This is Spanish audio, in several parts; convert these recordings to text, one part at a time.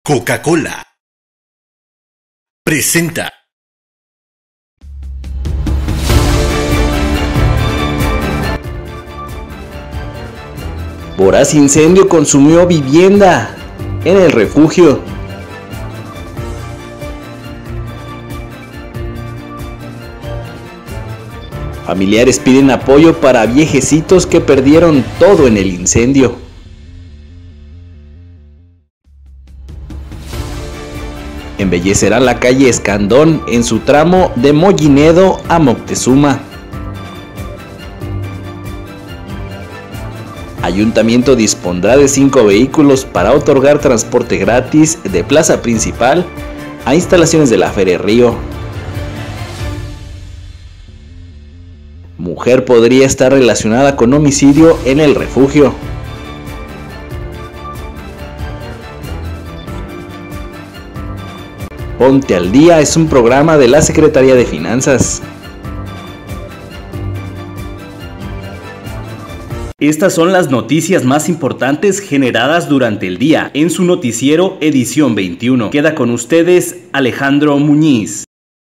Coca-Cola presenta. Voraz incendio consumió vivienda en el refugio. Familiares piden apoyo para viejecitos que perdieron todo en el incendio. Embellecerá la calle Escandón en su tramo de Moginedo a Moctezuma. Ayuntamiento dispondrá de 5 vehículos para otorgar transporte gratis de plaza principal a instalaciones de la Feria Río. Mujer podría estar relacionada con homicidio en el refugio. Ponte al Día es un programa de la Secretaría de Finanzas. Estas son las noticias más importantes generadas durante el día en su noticiero Edición 21. Queda con ustedes Alejandro Muñiz.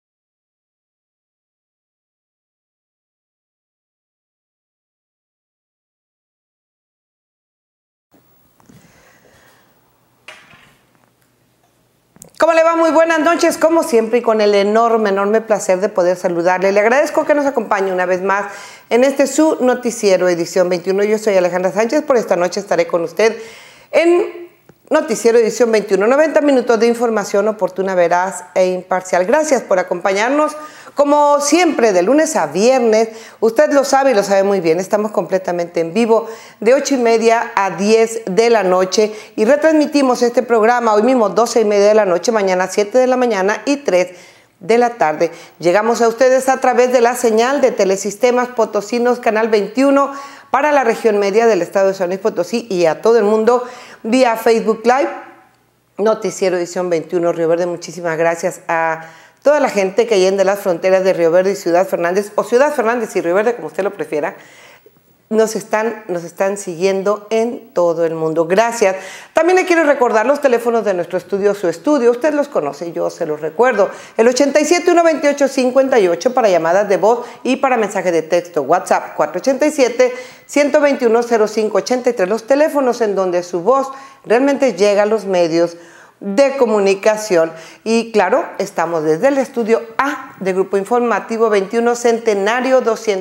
¿Cómo le va? Muy buenas noches, como siempre, y con el enorme placer de poder saludarle. Le agradezco que nos acompañe una vez más en este su noticiero Edición 21. Yo soy Alejandra Sánchez, por esta noche estaré con usted en Noticiero Edición 21. 90 minutos de información oportuna, veraz e imparcial. Gracias por acompañarnos. Como siempre, de lunes a viernes, usted lo sabe y lo sabe muy bien, estamos completamente en vivo de 8:30 a 10 de la noche y retransmitimos este programa hoy mismo 12:30 de la noche, mañana 7 de la mañana y 3 de la tarde. Llegamos a ustedes a través de la señal de Telesistemas Potosinos, Canal 21, para la región media del estado de San Luis Potosí y a todo el mundo vía Facebook Live, Noticiero Edición 21 Río Verde. Muchísimas gracias a toda la gente que allende las fronteras de Río Verde y Ciudad Fernández, o Ciudad Fernández y Río Verde, como usted lo prefiera, nos están siguiendo en todo el mundo. Gracias. También le quiero recordar los teléfonos de nuestro estudio, su estudio. Usted los conoce, yo se los recuerdo. El 87-128-58 para llamadas de voz y para mensaje de texto. WhatsApp 487-121-0583. Los teléfonos en donde su voz realmente llega a los medios de comunicación. Y claro, estamos desde el estudio A de Grupo Informativo 21 Centenario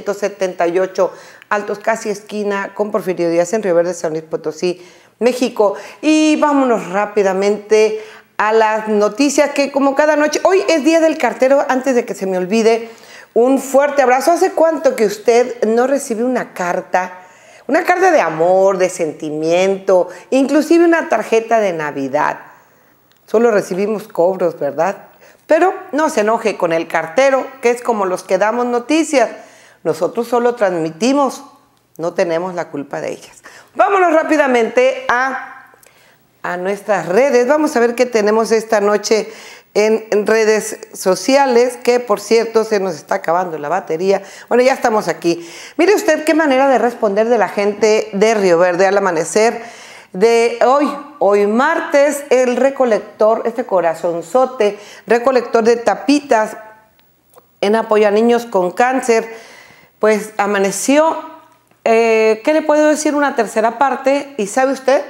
278 Altos, casi esquina con Porfirio Díaz en Río Verde, San Luis Potosí, México. Y vámonos rápidamente a las noticias que, como cada noche, hoy es Día del Cartero. Antes de que se me olvide, un fuerte abrazo. ¿Hace cuánto que usted no recibe una carta? Una carta de amor, de sentimiento, inclusive una tarjeta de Navidad. Solo recibimos cobros, ¿verdad? Pero no se enoje con el cartero, que es como los que damos noticias. Nosotros solo transmitimos, no tenemos la culpa de ellas. Vámonos rápidamente a nuestras redes. Vamos a ver qué tenemos esta noche en redes sociales, que por cierto se nos está acabando la batería. Bueno, ya estamos aquí. Mire usted qué manera de responder de la gente de Río Verde al amanecer de hoy martes. El recolector, este corazonzote, recolector de tapitas en apoyo a niños con cáncer, pues amaneció, ¿qué le puedo decir? Una tercera parte, y ¿sabe usted?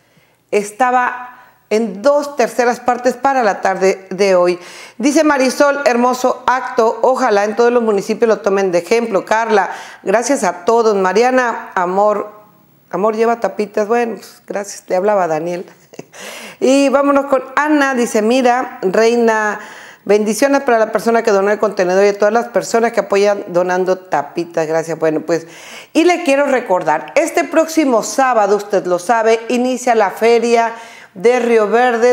Estaba en 2/3 partes para la tarde de hoy. Dice Marisol, hermoso acto, ojalá en todos los municipios lo tomen de ejemplo. Carla, gracias a todos. Mariana, amor lleva tapitas. Bueno, pues gracias, te hablaba Daniel. Y vámonos con Ana, dice, mira, Reina, bendiciones para la persona que donó el contenedor y a todas las personas que apoyan donando tapitas. Gracias. Bueno, pues, y le quiero recordar, este próximo sábado, usted lo sabe, inicia la Feria de Río Verde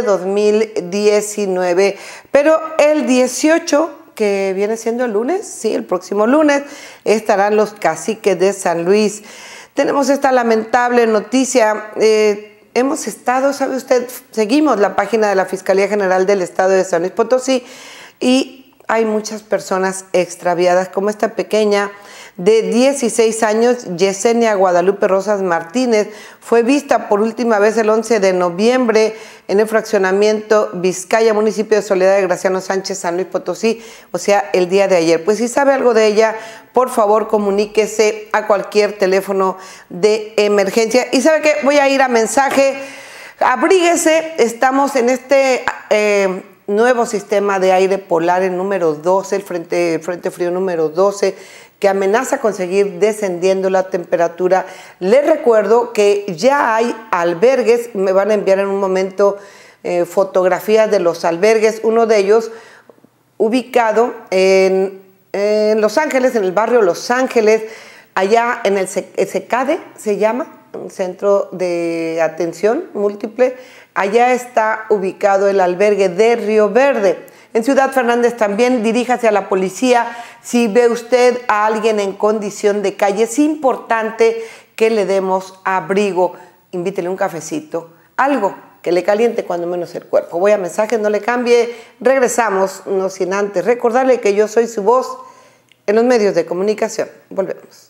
2019. Pero el 18, que viene siendo el lunes, sí, el próximo lunes, estarán los caciques de San Luis. Tenemos esta lamentable noticia. Hemos estado, ¿sabe usted? Seguimos la página de la Fiscalía General del Estado de San Luis Potosí y hay muchas personas extraviadas, como esta pequeña de 16 años, Yesenia Guadalupe Rosas Martínez, fue vista por última vez el 11 de noviembre en el fraccionamiento Vizcaya, municipio de Soledad de Graciano Sánchez, San Luis Potosí, o sea, el día de ayer. Pues si sabe algo de ella, por favor comuníquese a cualquier teléfono de emergencia. Y ¿sabe qué? Voy a ir a mensaje. Abríguese, estamos en este nuevo sistema de aire polar, el número 12, el frente frío número 12, que amenaza con seguir descendiendo la temperatura. Les recuerdo que ya hay albergues, me van a enviar en un momento fotografías de los albergues, uno de ellos ubicado en Los Ángeles, en el barrio Los Ángeles, allá en el SECADE, se llama, Centro de Atención Múltiple. Allá está ubicado el albergue de Río Verde. En Ciudad Fernández también diríjase a la policía si ve usted a alguien en condición de calle. Es importante que le demos abrigo, invítele un cafecito, algo que le caliente cuando menos el cuerpo. Voy a mensajes, no le cambie, regresamos, no sin antes recordarle que yo soy su voz en los medios de comunicación. Volvemos.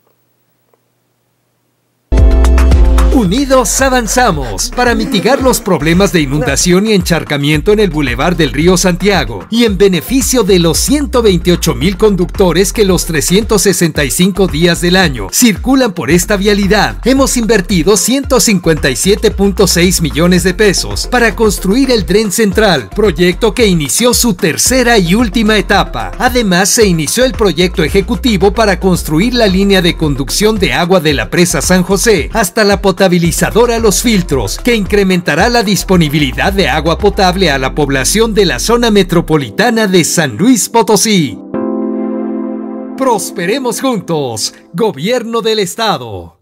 Unidos avanzamos para mitigar los problemas de inundación y encharcamiento en el Boulevard del Río Santiago y en beneficio de los 128,000 conductores que los 365 días del año circulan por esta vialidad. Hemos invertido 157.6 millones de pesos para construir el Tren Central, proyecto que inició su tercera y última etapa. Además, se inició el proyecto ejecutivo para construir la línea de conducción de agua de la presa San José hasta la potabilizadora Los Filtros, que incrementará la disponibilidad de agua potable a la población de la zona metropolitana de San Luis Potosí. Prosperemos juntos, Gobierno del Estado.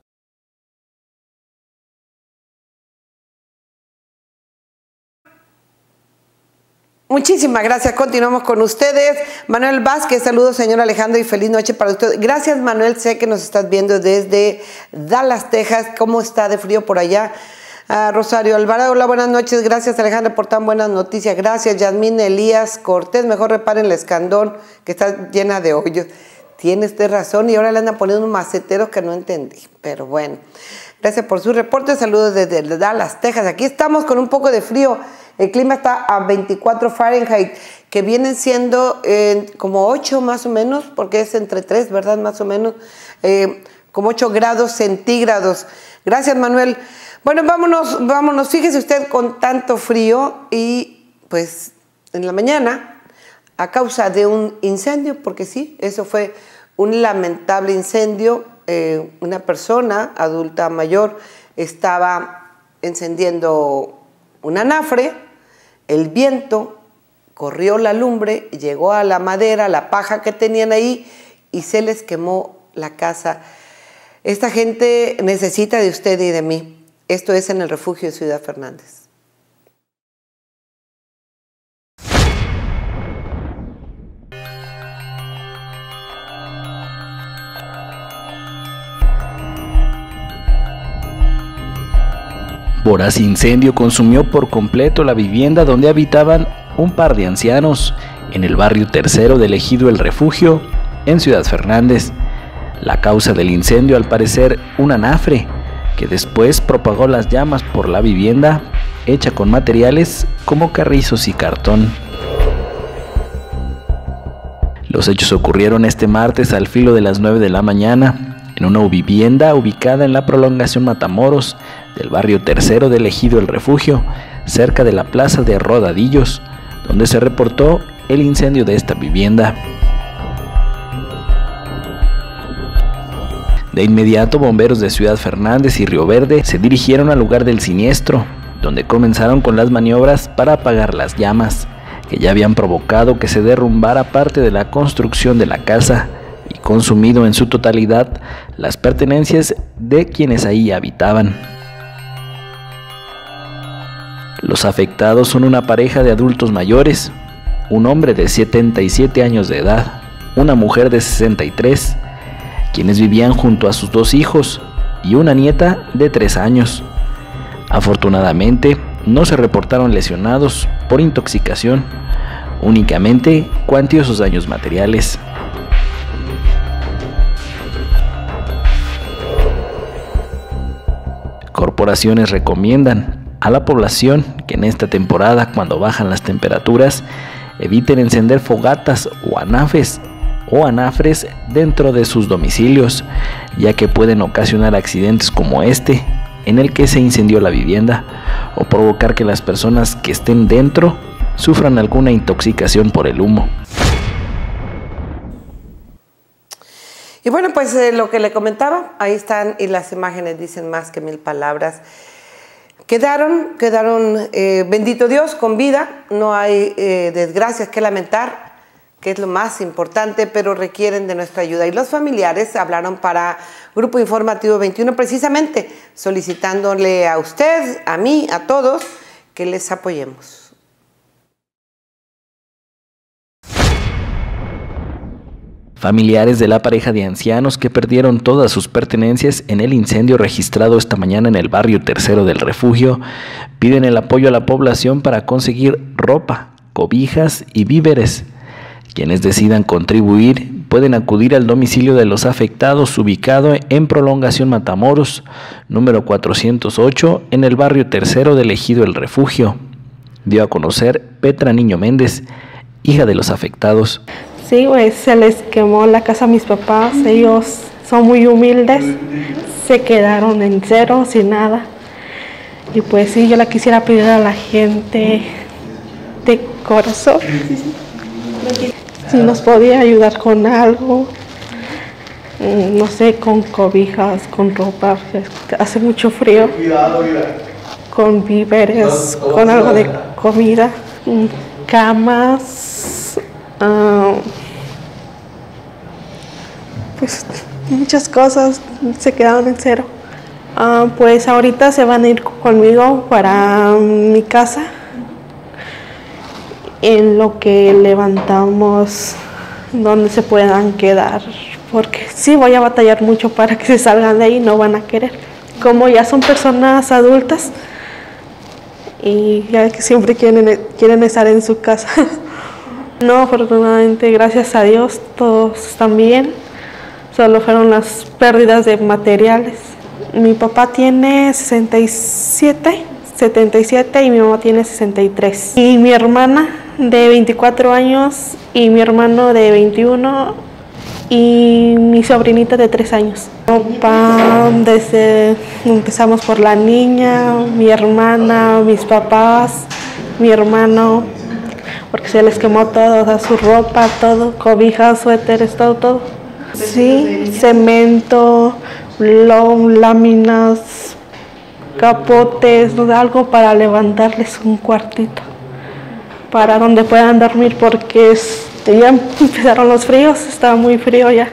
Muchísimas gracias, continuamos con ustedes. Manuel Vázquez, saludos señor Alejandro y feliz noche para usted. Gracias Manuel, sé que nos estás viendo desde Dallas, Texas. ¿Cómo está de frío por allá? Rosario Alvarado, hola, buenas noches. Gracias Alejandro por tan buenas noticias. Gracias Yasmín Elías Cortés, mejor reparen el escandón que está llena de hoyos. Tiene usted razón y ahora le andan poniendo unos maceteros que no entendí, pero bueno. Gracias por su reporte, saludos desde Dallas, Texas. Aquí estamos con un poco de frío. El clima está a 24 Fahrenheit, que vienen siendo como 8 más o menos, porque es entre 3, ¿verdad? Más o menos, como 8 grados centígrados. Gracias, Manuel. Bueno, vámonos. Fíjese usted con tanto frío y pues en la mañana, a causa de un incendio, porque sí, eso fue un lamentable incendio, una persona adulta mayor estaba encendiendo un anafre, el viento corrió la lumbre, llegó a la madera, la paja que tenían ahí y se les quemó la casa. Esta gente necesita de usted y de mí. Esto es en el refugio de Ciudad Fernández. Voraz incendio consumió por completo la vivienda donde habitaban un par de ancianos en el barrio tercero del ejido El Refugio, en Ciudad Fernández. La causa del incendio, al parecer, un anafre, que después propagó las llamas por la vivienda, hecha con materiales como carrizos y cartón. Los hechos ocurrieron este martes al filo de las 9 de la mañana, en una vivienda ubicada en la prolongación Matamoros del barrio tercero del ejido El Refugio, cerca de la plaza de Rodadillos, donde se reportó el incendio de esta vivienda. De inmediato, bomberos de Ciudad Fernández y Río Verde se dirigieron al lugar del siniestro, donde comenzaron con las maniobras para apagar las llamas, que ya habían provocado que se derrumbara parte de la construcción de la casa y consumido en su totalidad las pertenencias de quienes ahí habitaban. Los afectados son una pareja de adultos mayores, un hombre de 77 años de edad, una mujer de 63, quienes vivían junto a sus 2 hijos y una nieta de 3 años. Afortunadamente, no se reportaron lesionados por intoxicación únicamente cuantiosos daños materiales. Corporaciones recomiendan a la población que en esta temporada, cuando bajan las temperaturas, eviten encender fogatas o anafres dentro de sus domicilios, ya que pueden ocasionar accidentes como este, en el que se incendió la vivienda, o provocar que las personas que estén dentro sufran alguna intoxicación por el humo. Y bueno, pues lo que le comentaba, ahí están, y las imágenes dicen más que 1000 palabras. Quedaron, bendito Dios, con vida, no hay desgracias que lamentar, que es lo más importante, pero requieren de nuestra ayuda. Y los familiares hablaron para Grupo Informativo 21 precisamente, solicitándole a usted, a mí, a todos, que les apoyemos. Familiares de la pareja de ancianos que perdieron todas sus pertenencias en el incendio registrado esta mañana en el barrio Tercero del Refugio piden el apoyo a la población para conseguir ropa, cobijas y víveres. Quienes decidan contribuir pueden acudir al domicilio de los afectados ubicado en Prolongación Matamoros, número 408, en el barrio Tercero del Ejido El Refugio. Dio a conocer Petra Niño Méndez, hija de los afectados. Sí, pues se les quemó la casa a mis papás, ellos son muy humildes, se quedaron en cero, sin nada. Y pues sí, yo la quisiera pedir a la gente de corazón, si nos podía ayudar con algo, no sé, con cobijas, con ropa, hace mucho frío, con víveres, con algo de comida, camas, pues muchas cosas se quedaron en cero. Pues ahorita se van a ir conmigo para mi casa, en lo que levantamos donde se puedan quedar, porque sí voy a batallar mucho para que se salgan de ahí, no van a querer. Como ya son personas adultas y ya que siempre quieren estar en su casa. No, afortunadamente, gracias a Dios, todos están bien. Solo fueron las pérdidas de materiales. Mi papá tiene 77 y mi mamá tiene 63. Y mi hermana de 24 años y mi hermano de 21 y mi sobrinita de 3 años. Empezamos por la niña, mi hermana, mis papás, mi hermano, porque se les quemó todo, o sea, su ropa, todo, cobijas, suéteres, todo. Sí, cemento, láminas, capotes, algo para levantarles un cuartito, para donde puedan dormir, porque ya empezaron los fríos, estaba muy frío ya.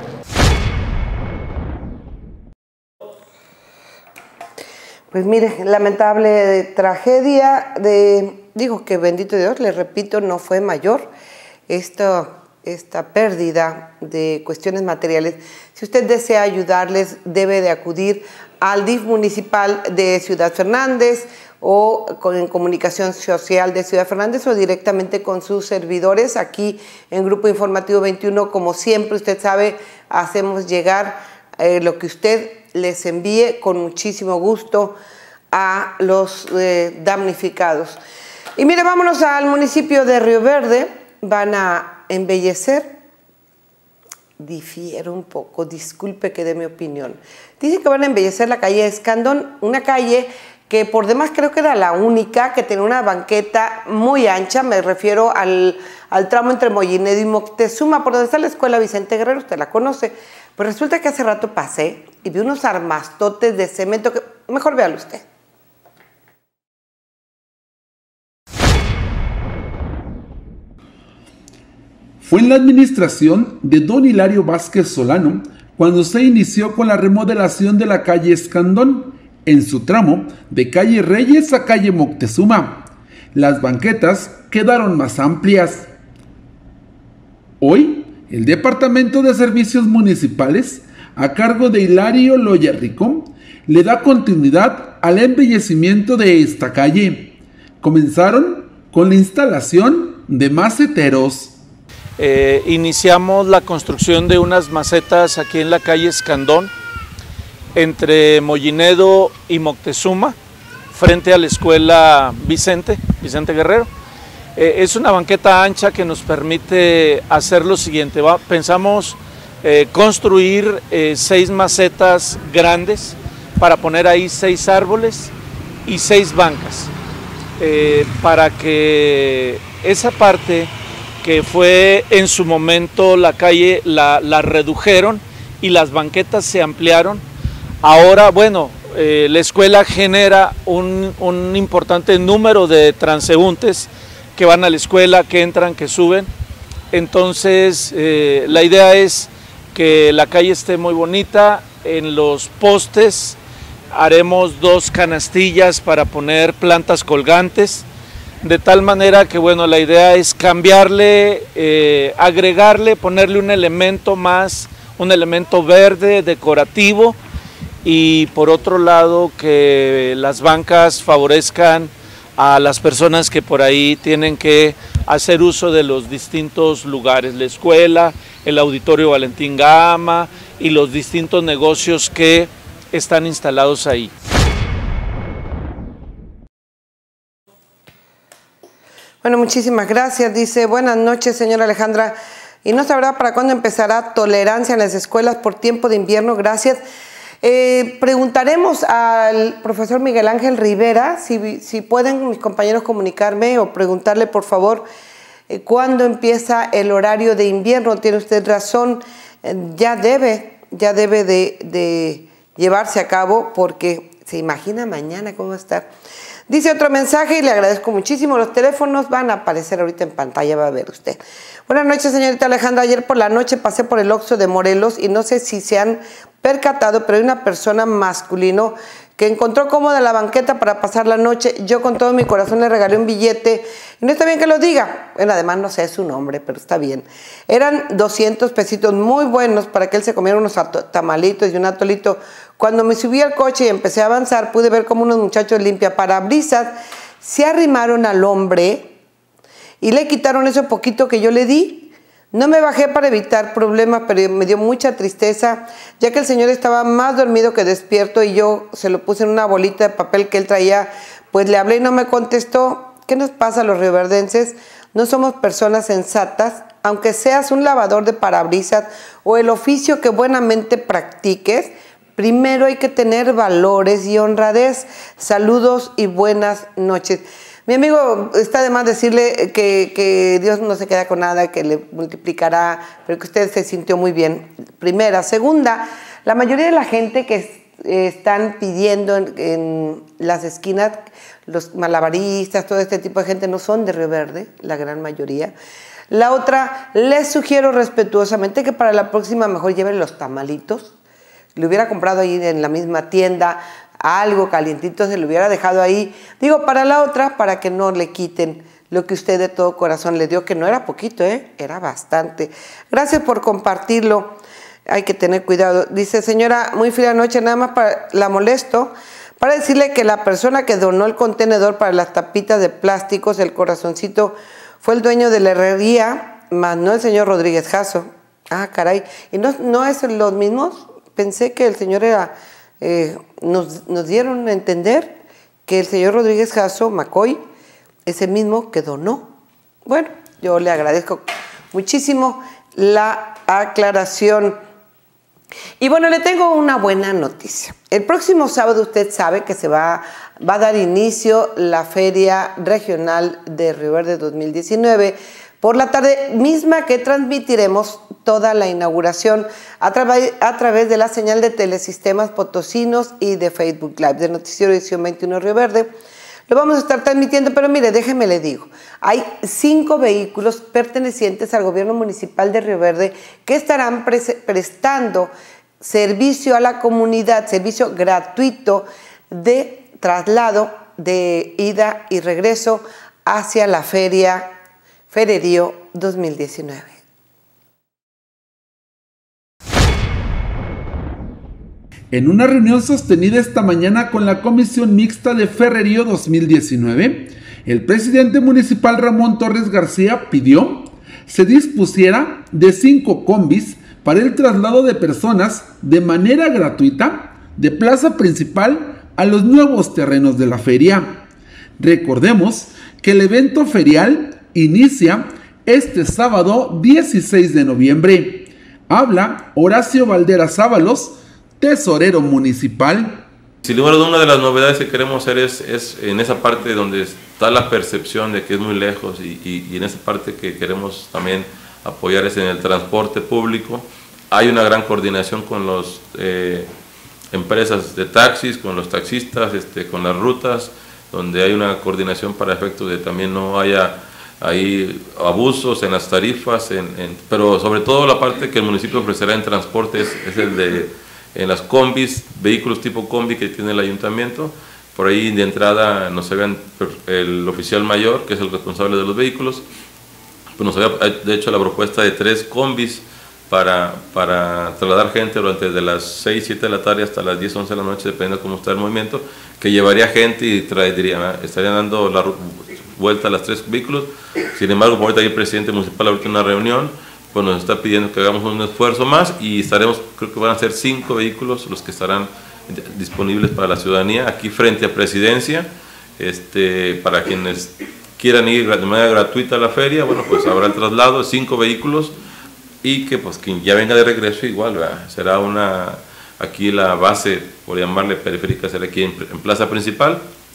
Pues mire, lamentable tragedia, digo que bendito Dios, les repito, no fue mayor esta pérdida de cuestiones materiales. Si usted desea ayudarles, debe de acudir al DIF municipal de Ciudad Fernández o en Comunicación Social de Ciudad Fernández o directamente con sus servidores aquí en Grupo Informativo 21. Como siempre, usted sabe, hacemos llegar lo que usted les envíe con muchísimo gusto a los damnificados. Y mire, vámonos al municipio de Río Verde. Van a embellecer, difiero un poco, disculpe que dé mi opinión. Dice que van a embellecer la calle Escandón, una calle que por demás creo que era la única que tenía una banqueta muy ancha, me refiero al tramo entre Moyinedo y Moctezuma, por donde está la escuela Vicente Guerrero, usted la conoce. Pues resulta que hace rato pasé y vi unos armastotes de cemento que, mejor véalo usted. Fue en la administración de don Hilario Vázquez Solano cuando se inició con la remodelación de la calle Escandón, en su tramo de calle Reyes a calle Moctezuma. Las banquetas quedaron más amplias. Hoy, el Departamento de Servicios Municipales, a cargo de Hilario Loya Rico, le da continuidad al embellecimiento de esta calle. Comenzaron con la instalación de maceteros. Iniciamos la construcción de unas macetas aquí en la calle Escandón, entre Mollinedo y Moctezuma, frente a la escuela Vicente Guerrero. Es una banqueta ancha que nos permite hacer lo siguiente. Pensamos construir 6 macetas grandes para poner ahí 6 árboles y 6 bancas, para que esa parte que fue en su momento la calle la redujeron y las banquetas se ampliaron. Ahora, bueno, la escuela genera un importante número de transeúntes que van a la escuela, que entran, que suben. Entonces, la idea es que la calle esté muy bonita. En los postes haremos 2 canastillas para poner plantas colgantes, de tal manera que, bueno, la idea es cambiarle, agregarle, ponerle un elemento más, un elemento verde, decorativo, y por otro lado que las bancas favorezcan a las personas que por ahí tienen que hacer uso de los distintos lugares, la escuela, el auditorio Valentín Gama y los distintos negocios que están instalados ahí. Bueno, muchísimas gracias. Dice, buenas noches, señora Alejandra. ¿Y no sabrá para cuándo empezará tolerancia en las escuelas por tiempo de invierno? Gracias. Preguntaremos al profesor Miguel Ángel Rivera, si pueden mis compañeros comunicarme o preguntarle, por favor, cuándo empieza el horario de invierno. Tiene usted razón, ya debe de llevarse a cabo, porque se imagina mañana cómo va a estar. Dice otro mensaje y le agradezco muchísimo. Los teléfonos van a aparecer ahorita en pantalla, va a ver usted. Buenas noches, señorita Alejandra. Ayer por la noche pasé por el Oxxo de Morelos y no sé si se han percatado, pero hay una persona masculino que encontró cómoda la banqueta para pasar la noche. Yo con todo mi corazón le regalé un billete. Y no está bien que lo diga. Bueno, además no sé su nombre, pero está bien. Eran 200 pesitos muy buenos para que él se comiera unos tamalitos y un atolito. Cuando me subí al coche y empecé a avanzar, pude ver cómo unos muchachos limpiaparabrisas se arrimaron al hombre y le quitaron eso poquito que yo le di. No me bajé para evitar problemas, pero me dio mucha tristeza, ya que el señor estaba más dormido que despierto y yo se lo puse en una bolita de papel que él traía. Pues le hablé y no me contestó. ¿Qué nos pasa a los rioverdenses? No somos personas sensatas, aunque seas un lavador de parabrisas o el oficio que buenamente practiques. Primero hay que tener valores y honradez. Saludos y buenas noches. Mi amigo, está de más decirle que Dios no se queda con nada, que le multiplicará, pero que usted se sintió muy bien. Primera. Segunda, la mayoría de la gente que están pidiendo en las esquinas, los malabaristas, todo este tipo de gente no son de Río Verde, la gran mayoría. La otra, les sugiero respetuosamente que para la próxima mejor lleven los tamalitos. Le hubiera comprado ahí en la misma tienda algo calientito, se lo hubiera dejado ahí. Digo, para la otra, para que no le quiten lo que usted de todo corazón le dio, que no era poquito, era bastante. Gracias por compartirlo. Hay que tener cuidado. Dice, señora, muy fría noche, nada más la molesto para decirle que la persona que donó el contenedor para las tapitas de plásticos, el corazoncito, fue el dueño de la herrería, más no el señor Rodríguez Jasso. Ah, caray. ¿Y no es los mismos? Pensé que el señor era... nos dieron a entender que el señor Rodríguez Jasso, McCoy, es el mismo que donó. Bueno, yo le agradezco muchísimo la aclaración. Y bueno, le tengo una buena noticia. El próximo sábado usted sabe que se va a dar inicio la Feria Regional de Río Verde 2019 por la tarde, misma que transmitiremos toda la inauguración a través de la señal de Telesistemas Potosinos y de Facebook Live, del Noticiero Edición 21 Río Verde. Lo vamos a estar transmitiendo, pero mire, déjeme le digo, hay 5 vehículos pertenecientes al gobierno municipal de Río Verde que estarán prestando servicio a la comunidad, servicio gratuito de traslado de ida y regreso hacia la Fererío 2019. En una reunión sostenida esta mañana con la Comisión Mixta de Ferrerío 2019, El presidente municipal Ramón Torres García pidió se dispusiera de 5 combis para el traslado de personas de manera gratuita de plaza principal a los nuevos terrenos de la feria. Recordemos que el evento ferial inicia este sábado 16 de noviembre. Habla Horacio Valderas Ábalos, tesorero municipal. Sin lugar a dudas, una de las novedades que queremos hacer es en esa parte donde está la percepción de que es muy lejos y en esa parte que queremos también apoyar es en el transporte público. Hay una gran coordinación con las empresas de taxis, con los taxistas, con las rutas, donde hay una coordinación para efectos de también no haya ahí abusos en las tarifas, pero sobre todo la parte que el municipio ofrecerá en transporte es el de en las combis, vehículos tipo combi que tiene el ayuntamiento. Por ahí de entrada nos habían, el oficial mayor, que es el responsable de los vehículos, pues nos había de hecho la propuesta de 3 combis para trasladar gente durante de las 6, 7 de la tarde hasta las 10, 11 de la noche, dependiendo de cómo está el movimiento, que llevaría gente y estarían dando la vuelta a las 3 vehículos. Sin embargo, por ahorita hay el presidente municipal ahorita en una reunión, pues nos está pidiendo que hagamos un esfuerzo más y estaremos, creo que van a ser 5 vehículos los que estarán disponibles para la ciudadanía aquí frente a Presidencia, para quienes quieran ir de manera gratuita a la feria. Bueno, pues habrá el traslado de 5 vehículos y que pues quien ya venga de regreso igual, ¿verdad? Será aquí la base, por llamarle periférica, será aquí en Plaza Principal,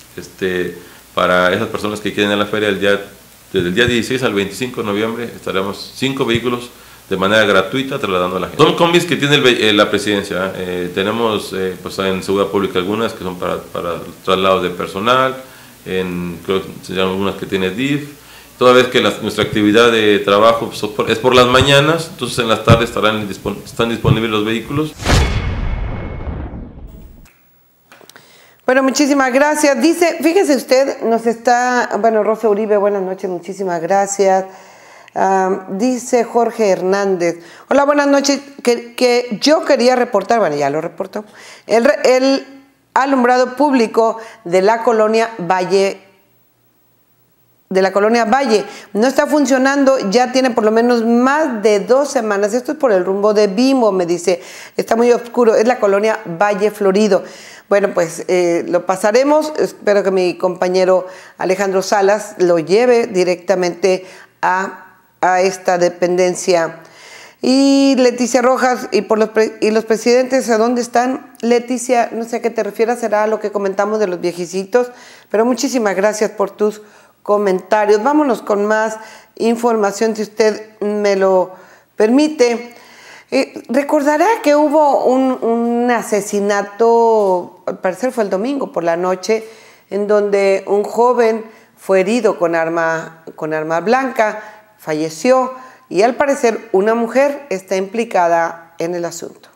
para esas personas que quieren ir a la feria desde el día 16 al 25 de noviembre estaremos 5 vehículos de manera gratuita trasladando a la gente. Son combis que tiene la presidencia. Tenemos pues en seguridad pública algunas que son para traslados de personal, creo que se llaman algunas que tiene DIF. Toda vez que nuestra actividad de trabajo es por las mañanas, entonces en las tardes están disponibles los vehículos. Bueno, muchísimas gracias. Dice, fíjese usted, Rosa Uribe, buenas noches, muchísimas gracias. Dice Jorge Hernández, hola, buenas noches, que yo quería reportar, bueno, ya lo reportó, el alumbrado público de la colonia Valle, no está funcionando, ya tiene por lo menos más de 2 semanas. Esto es por el rumbo de Bimbo, me dice, está muy oscuro, es la colonia Valle Florido. Bueno, pues lo pasaremos, espero que mi compañero Alejandro Salas lo lleve directamente a esta dependencia. Y Leticia Rojas, y los presidentes, ¿a dónde están? Leticia, no sé a qué te refieras, será a lo que comentamos de los viejecitos, pero muchísimas gracias por tus comentarios. Vámonos con más información, si usted me lo permite. Recordará que hubo un asesinato, al parecer fue el domingo por la noche, en donde un joven fue herido con arma blanca, falleció y al parecer una mujer está implicada en el asunto.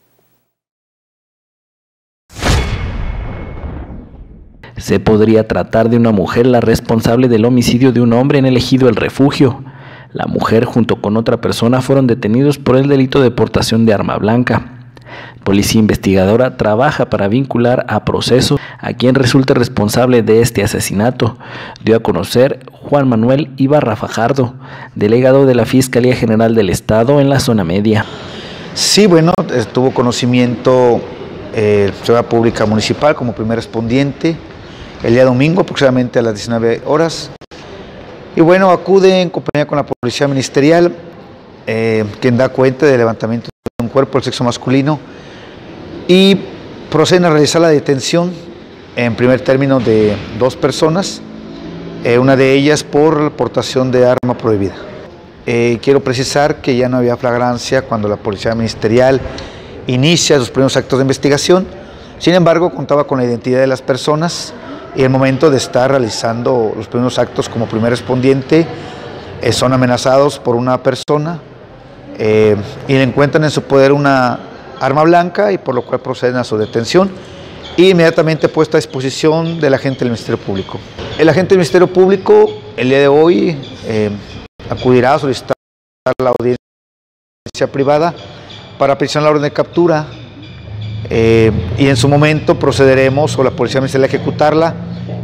Se podría tratar de una mujer la responsable del homicidio de un hombre en el ejido El Refugio. La mujer junto con otra persona fueron detenidos por el delito de portación de arma blanca. Policía investigadora trabaja para vincular a proceso a quien resulte responsable de este asesinato, dio a conocer Juan Manuel Ibarra Fajardo, delegado de la Fiscalía General del Estado en la zona media. Sí, bueno, tuvo conocimiento Seguridad Pública Municipal como primer respondiente el día domingo aproximadamente a las 19 horas. Y bueno, acude en compañía con la Policía Ministerial, quien da cuenta del levantamiento de un cuerpo del sexo masculino y proceden a realizar la detención en primer término de 2 personas, una de ellas por portación de arma prohibida. Quiero precisar que ya no había flagrancia cuando la Policía Ministerial inicia sus primeros actos de investigación, sin embargo contaba con la identidad de las personas y el momento de estar realizando los primeros actos como primer respondiente son amenazados por una persona y le encuentran en su poder una arma blanca y por lo cual proceden a su detención y inmediatamente puesta a disposición del agente del Ministerio Público. El agente del Ministerio Público el día de hoy acudirá a solicitar la audiencia privada para aprisionar la orden de captura y en su momento procederemos o la Policía Ministerial a ejecutarla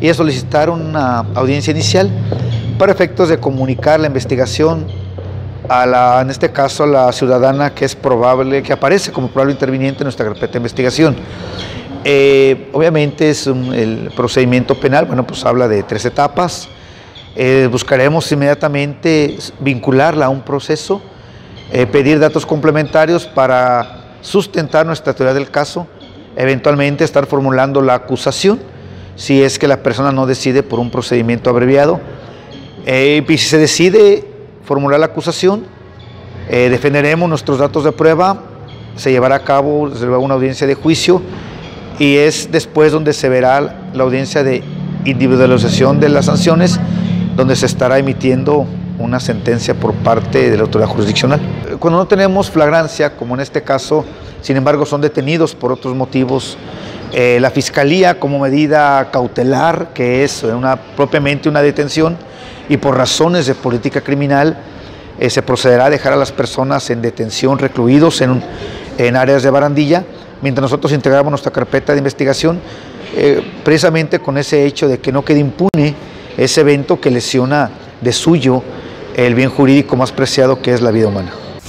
y a solicitar una audiencia inicial para efectos de comunicar la investigación en este caso a la ciudadana que es probable, que aparece como probable interviniente en nuestra carpeta de investigación. Obviamente el procedimiento penal, bueno, pues habla de 3 etapas. Buscaremos inmediatamente vincularla a un proceso, pedir datos complementarios para sustentar nuestra teoría del caso, eventualmente estar formulando la acusación, si es que la persona no decide por un procedimiento abreviado. Y si se decide formular la acusación, defenderemos nuestros datos de prueba, se llevará a cabo una audiencia de juicio y es después donde se verá la audiencia de individualización de las sanciones, donde se estará emitiendo una sentencia por parte de la autoridad jurisdiccional. Cuando no tenemos flagrancia, como en este caso, sin embargo son detenidos por otros motivos, la Fiscalía como medida cautelar, que es propiamente una detención, y por razones de política criminal, se procederá a dejar a las personas en detención, recluidos en áreas de barandilla, mientras nosotros integramos nuestra carpeta de investigación, precisamente con ese hecho de que no quede impune ese evento que lesiona de suyo el bien jurídico más preciado, que es la vida humana.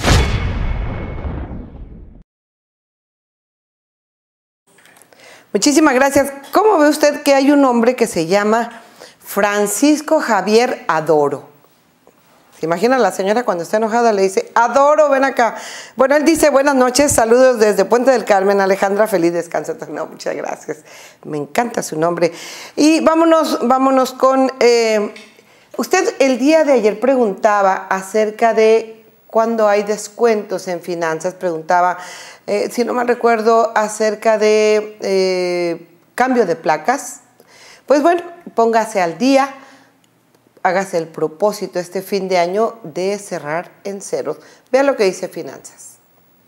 Muchísimas gracias. ¿Cómo ve usted que hay un hombre que se llama Francisco Javier Adoro? ¿Se imagina la señora cuando está enojada le dice, Adoro, ven acá? Bueno, él dice, buenas noches, saludos desde Puente del Carmen, Alejandra, feliz descanso. No, muchas gracias. Me encanta su nombre. Y vámonos con... usted el día de ayer preguntaba acerca de cuándo hay descuentos en finanzas, preguntaba, si no mal recuerdo, acerca de cambio de placas. Pues bueno, póngase al día, hágase el propósito este fin de año de cerrar en ceros. Vea lo que dice Finanzas.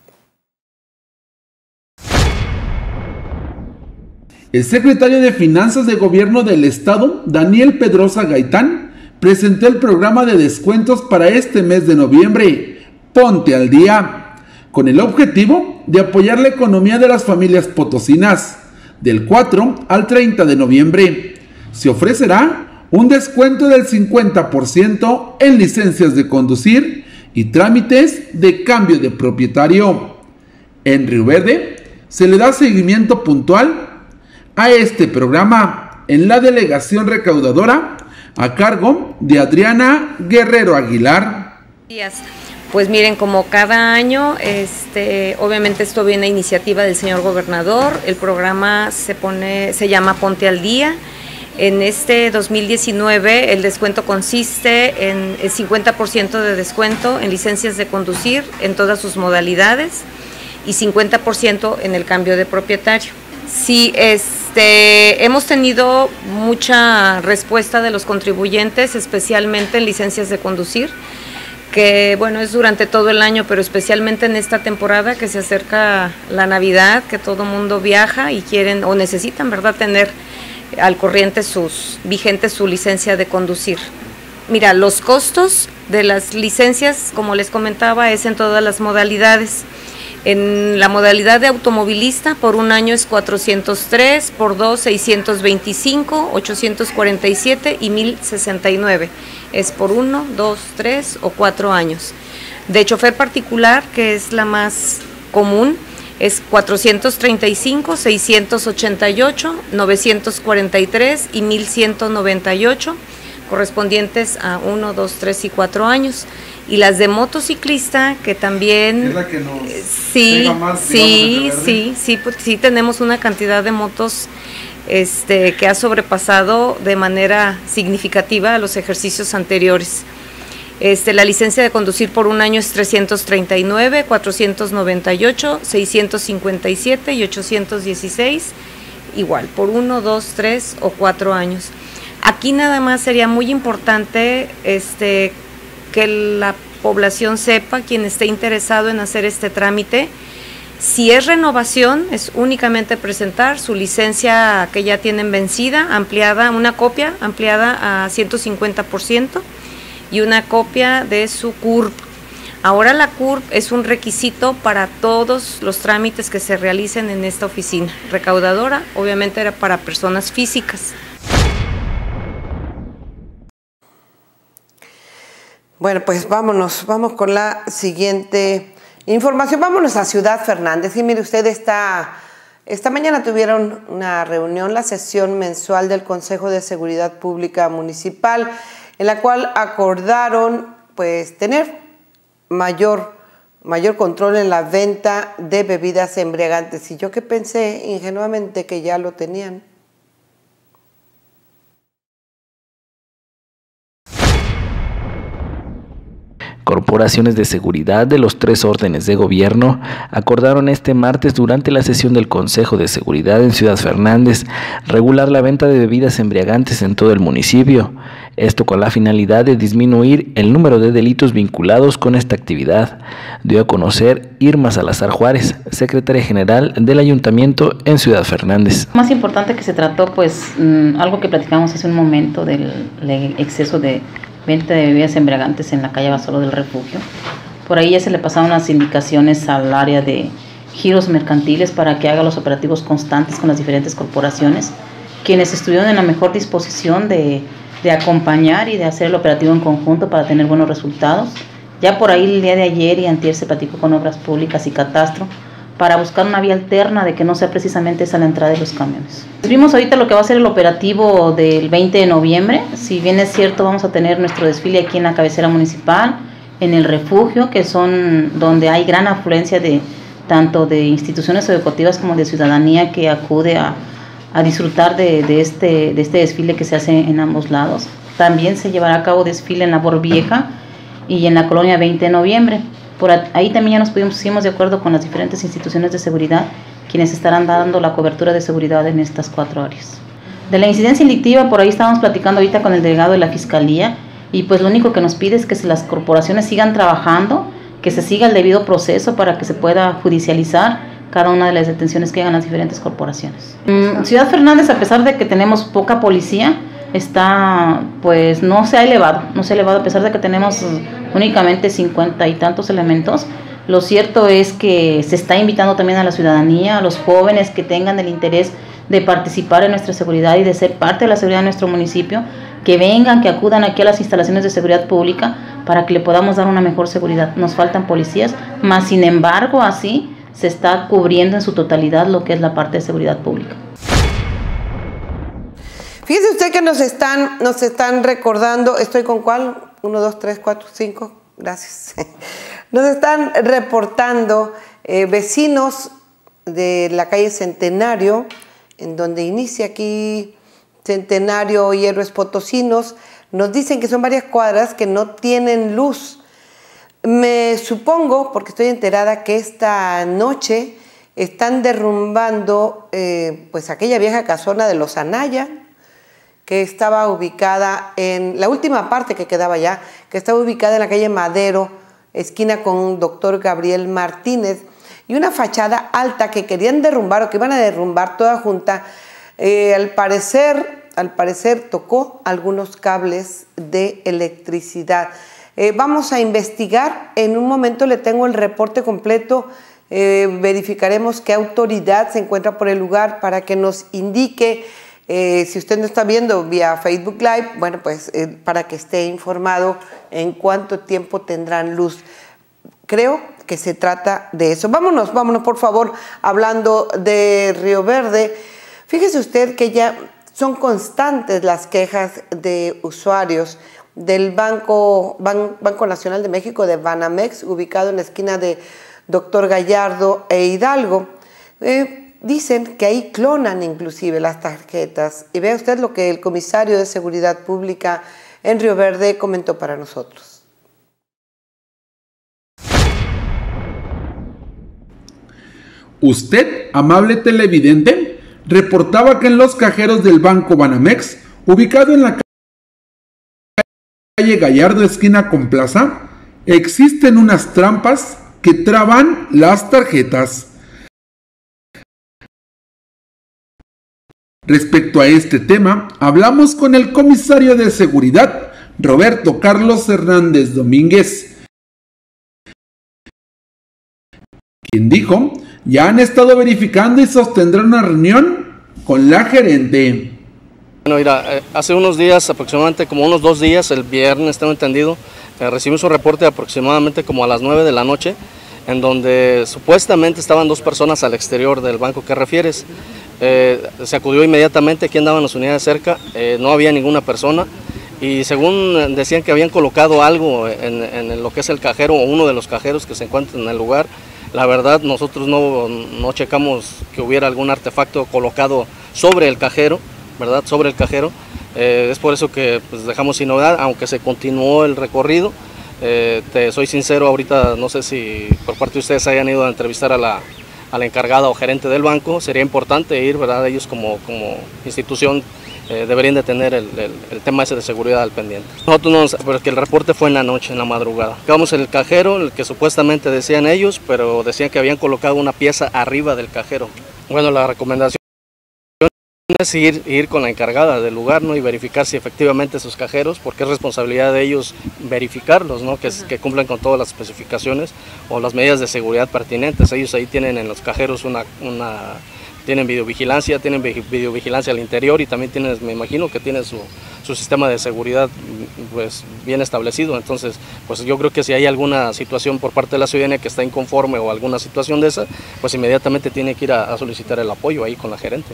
El secretario de Finanzas de Gobierno del Estado, Daniel Pedrosa Gaitán, presentó el programa de descuentos para este mes de noviembre, Ponte al Día, con el objetivo de apoyar la economía de las familias potosinas. Del 4 al 30 de noviembre se ofrecerá un descuento del 50% en licencias de conducir y trámites de cambio de propietario. En Río Verde se le da seguimiento puntual a este programa en la delegación recaudadora a cargo de Adriana Guerrero Aguilar. Pues miren, como cada año, obviamente esto viene a iniciativa del señor gobernador. El programa se llama Ponte al Día. En este 2019 el descuento consiste en el 50% de descuento en licencias de conducir en todas sus modalidades y 50% en el cambio de propietario. Sí, hemos tenido mucha respuesta de los contribuyentes, especialmente en licencias de conducir, que bueno, es durante todo el año, pero especialmente en esta temporada que se acerca la Navidad, que todo mundo viaja y quieren o necesitan, ¿verdad?, tener al corriente vigente su licencia de conducir. Mira, los costos de las licencias, como les comentaba, es en todas las modalidades. En la modalidad de automovilista, por un año es 403, por 2, 625, 847 y 1069. Es por 1, 2, 3 o 4 años. De chofer particular, que es la más común, es 435, 688, 943 y 1198, correspondientes a 1, 2, 3 y 4 años. Y las de motociclista, que también... ¿Es la que nos pega más, sí, tenemos una cantidad de motos que ha sobrepasado de manera significativa a los ejercicios anteriores. La licencia de conducir por un año es 339, 498, 657 y 816, igual, por 1, 2, 3 o 4 años. Aquí nada más sería muy importante que la población sepa, quien esté interesado en hacer este trámite, si es renovación, es únicamente presentar su licencia que ya tienen vencida, ampliada, una copia ampliada a 150%, y una copia de su CURP. Ahora la CURP es un requisito para todos los trámites que se realicen en esta oficina recaudadora, obviamente era para personas físicas. Bueno, pues vamos con la siguiente información. Vámonos a Ciudad Fernández. Y mire usted, esta mañana tuvieron una reunión, la sesión mensual del Consejo de Seguridad Pública Municipal, en la cual acordaron pues tener mayor control en la venta de bebidas embriagantes. Y yo que pensé ingenuamente que ya lo tenían. Corporaciones de seguridad de los 3 órdenes de gobierno acordaron este martes durante la sesión del Consejo de Seguridad en Ciudad Fernández regular la venta de bebidas embriagantes en todo el municipio, esto con la finalidad de disminuir el número de delitos vinculados con esta actividad, dio a conocer Irma Salazar Juárez, secretaria general del Ayuntamiento en Ciudad Fernández. Más importante que se trató, pues, algo que platicamos hace un momento del exceso de venta de bebidas embriagantes en la calle Basolo del Refugio. Por ahí ya se le pasaron las indicaciones al área de giros mercantiles para que haga los operativos constantes con las diferentes corporaciones, quienes estuvieron en la mejor disposición de acompañar y de hacer el operativo en conjunto para tener buenos resultados. Ya por ahí el día de ayer y antier se platicó con Obras Públicas y Catastro para buscar una vía alterna de que no sea precisamente esa la entrada de los camiones. Vimos ahorita lo que va a ser el operativo del 20 de noviembre. Si bien es cierto, vamos a tener nuestro desfile aquí en la cabecera municipal, en el refugio, que son donde hay gran afluencia de tanto de instituciones educativas como de ciudadanía que acude a disfrutar de este desfile que se hace en ambos lados. También se llevará a cabo desfile en la Borvieja y en la colonia 20 de noviembre. Por ahí también ya nos pusimos de acuerdo con las diferentes instituciones de seguridad, quienes estarán dando la cobertura de seguridad en estas 4 áreas. De la incidencia delictiva, por ahí estábamos platicando ahorita con el delegado de la Fiscalía, y pues lo único que nos pide es que las corporaciones sigan trabajando, que se siga el debido proceso para que se pueda judicializar cada una de las detenciones que hagan las diferentes corporaciones. Ciudad Fernández, a pesar de que tenemos poca policía, pues no se ha elevado a pesar de que tenemos únicamente 50 y tantos elementos. Lo cierto es que se está invitando también a la ciudadanía, a los jóvenes que tengan el interés de participar en nuestra seguridad y de ser parte de la seguridad de nuestro municipio, que vengan, que acudan aquí a las instalaciones de seguridad pública para que le podamos dar una mejor seguridad. Nos faltan policías, más sin embargo así se está cubriendo en su totalidad lo que es la parte de seguridad pública. Fíjese usted que nos están recordando, ¿estoy con cuál? 1, 2, 3, 4, 5, gracias. Nos están reportando vecinos de la calle Centenario, en donde inicia aquí Centenario y Héroes Potosinos. Nos dicen que son varias cuadras que no tienen luz. Me supongo, porque estoy enterada, que esta noche están derrumbando pues aquella vieja casona de los Anaya, que estaba ubicada en la última parte que quedaba ya, que estaba ubicada en la calle Madero, esquina con Dr. Gabriel Martínez, y una fachada alta que querían derrumbar o que iban a derrumbar toda junta. Al parecer tocó algunos cables de electricidad. Vamos a investigar, en un momento le tengo el reporte completo, verificaremos qué autoridad se encuentra por el lugar para que nos indique. Si usted no está viendo vía Facebook Live, bueno, pues para que esté informado en cuánto tiempo tendrán luz. Creo que se trata de eso. Vámonos por favor, hablando de Río Verde. Fíjese usted que ya son constantes las quejas de usuarios del Banco Nacional de México, de Banamex, ubicado en la esquina de Dr. Gallardo e Hidalgo. Dicen que ahí clonan inclusive las tarjetas. Y vea usted lo que el comisario de Seguridad Pública en Río Verde comentó para nosotros. Usted, amable televidente, reportaba que en los cajeros del Banco Banamex, ubicado en la calle Gallardo esquina con Plaza, existen unas trampas que traban las tarjetas. Respecto a este tema, hablamos con el comisario de seguridad, Roberto Carlos Hernández Domínguez, quien dijo, ya han estado verificando y sostendrán una reunión con la gerente. Bueno, mira, hace unos días, aproximadamente como unos 2 días, el viernes, tengo entendido, recibimos un reporte aproximadamente como a las 9 de la noche, en donde supuestamente estaban 2 personas al exterior del banco que refieres. Se acudió inmediatamente, aquí andaban las unidades cerca, no había ninguna persona y según decían que habían colocado algo en lo que es el cajero o uno de los cajeros que se encuentran en el lugar. La verdad, nosotros no checamos que hubiera algún artefacto colocado sobre el cajero, ¿verdad? Sobre el cajero. Es por eso que pues, dejamos sin novedad, aunque se continuó el recorrido. Te soy sincero, ahorita no sé si por parte de ustedes hayan ido a entrevistar a la encargada o gerente del banco. Sería importante ir, ¿verdad? Ellos como institución deberían de tener el tema ese de seguridad al pendiente. Nosotros porque el reporte fue en la noche, en la madrugada. Buscamos el cajero, el que supuestamente decían ellos, pero decían que habían colocado una pieza arriba del cajero. Bueno, la recomendación es ir con la encargada del lugar, ¿no? Y verificar si efectivamente sus cajeros, porque es responsabilidad de ellos verificarlos, ¿no? Que cumplan con todas las especificaciones o las medidas de seguridad pertinentes. Ellos ahí tienen en los cajeros tienen videovigilancia, al interior y también me imagino que tienen su sistema de seguridad pues bien establecido. Entonces, pues yo creo que si hay alguna situación por parte de la ciudadanía que está inconforme o alguna situación de esa, pues inmediatamente tiene que ir a solicitar el apoyo ahí con la gerente.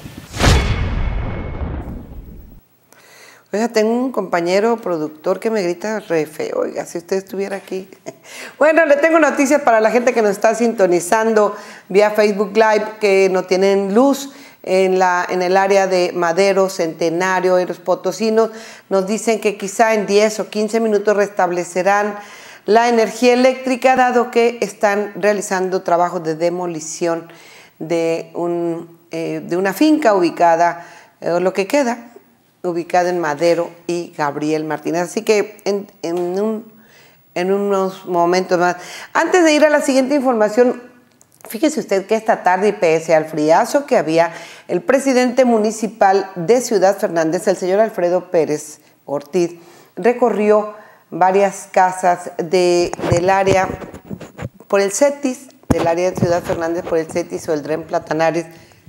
Oiga, tengo un compañero productor que me grita re feo, oiga, si usted estuviera aquí. Bueno, le tengo noticias para la gente que nos está sintonizando vía Facebook Live, que no tienen luz en el área de Madero, Centenario, en los Potosinos. Nos dicen que quizá en 10 o 15 minutos restablecerán la energía eléctrica, dado que están realizando trabajos de demolición de una finca ubicada, lo que queda, ubicada en Madero y Gabriel Martínez. Así que en unos momentos más. Antes de ir a la siguiente información, fíjese usted que esta tarde, y pese al friazo que había, el presidente municipal de Ciudad Fernández, el señor Alfredo Pérez Ortiz, recorrió varias casas del área por el CETIS, del área de Ciudad Fernández por el CETIS o el Dren Platanares.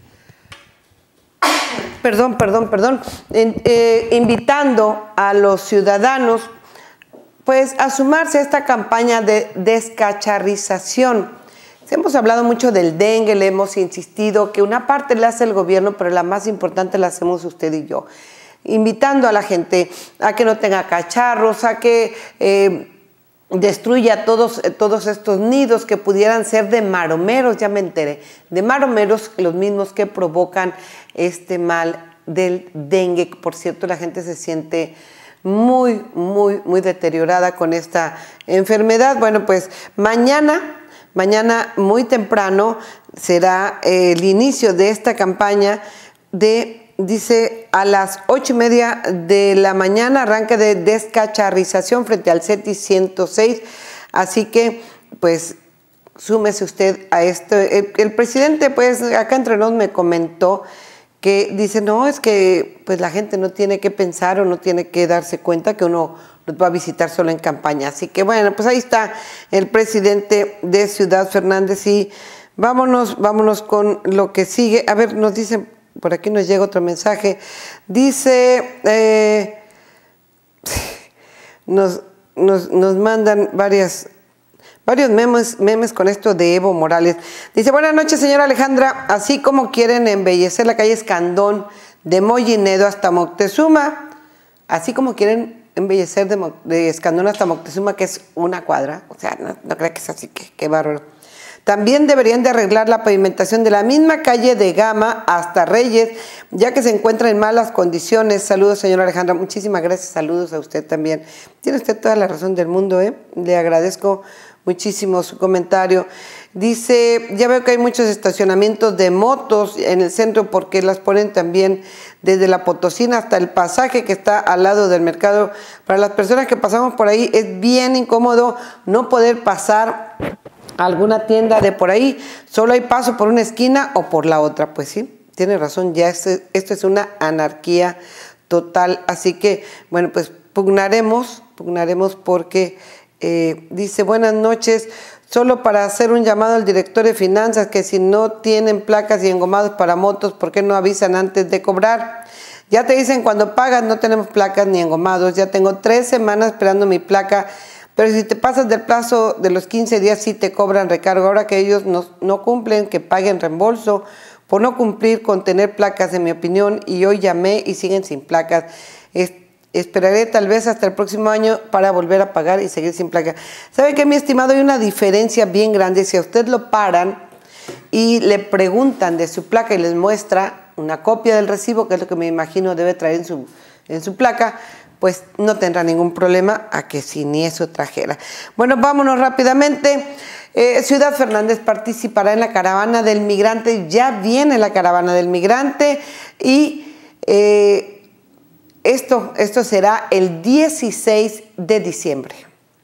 Perdón. Invitando a los ciudadanos pues a sumarse a esta campaña de descacharrización. Hemos hablado mucho del dengue, le hemos insistido que una parte la hace el gobierno, pero la más importante la hacemos usted y yo. Invitando a la gente a que no tenga cacharros, a que destruya todos estos nidos que pudieran ser de maromeros, ya me enteré, de maromeros, los mismos que provocan este mal del dengue. Por cierto, la gente se siente muy deteriorada con esta enfermedad. Bueno, pues mañana muy temprano será el inicio de esta campaña dice a las 8:30 de la mañana, arranque de descacharrización frente al CETIS 106. Así que, pues, súmese usted a esto. El presidente, pues, acá entre nos me comentó que dice, no, es que pues la gente no tiene que pensar o no tiene que darse cuenta que uno los va a visitar solo en campaña. Así que, bueno, pues ahí está el presidente de Ciudad Fernández y vámonos con lo que sigue. A ver, nos dicen... Por aquí nos llega otro mensaje. Dice, nos mandan varios memes con esto de Evo Morales. Dice, buenas noches, señora Alejandra. Así como quieren embellecer la calle Escandón de Moyinedo hasta Moctezuma, así como quieren embellecer de Escandón hasta Moctezuma, que es una cuadra. O sea, no creo que es así, qué bárbaro. También deberían de arreglar la pavimentación de la misma calle de Gama hasta Reyes, ya que se encuentra en malas condiciones. Saludos, señora Alejandra. Muchísimas gracias. Saludos a usted también. Tiene usted toda la razón del mundo, ¿eh? Le agradezco muchísimo su comentario. Dice, ya veo que hay muchos estacionamientos de motos en el centro porque las ponen también desde la Potosina hasta el pasaje que está al lado del mercado. Para las personas que pasamos por ahí es bien incómodo no poder pasar alguna tienda de por ahí, solo hay paso por una esquina o por la otra. Pues sí, tiene razón, ya esto es una anarquía total. Así que, bueno, pues pugnaremos porque dice, buenas noches, solo para hacer un llamado al director de finanzas que si no tienen placas y engomados para motos, ¿por qué no avisan antes de cobrar? Ya te dicen cuando pagas no tenemos placas ni engomados. Ya tengo 3 semanas esperando mi placa, pero si te pasas del plazo de los 15 días sí te cobran recargo. Ahora que ellos no cumplen, que paguen reembolso por no cumplir con tener placas, en mi opinión, y hoy llamé y siguen sin placas. Esperaré tal vez hasta el próximo año para volver a pagar y seguir sin placa. ¿Sabe qué, mi estimado? Hay una diferencia bien grande. Si a usted lo paran y le preguntan de su placa y les muestra una copia del recibo, que es lo que me imagino debe traer en su placa, pues no tendrá ningún problema a que si ni eso trajera. Bueno, vámonos rápidamente. Ciudad Fernández participará en la Caravana del Migrante. Ya viene la Caravana del Migrante y esto será el 16 de diciembre.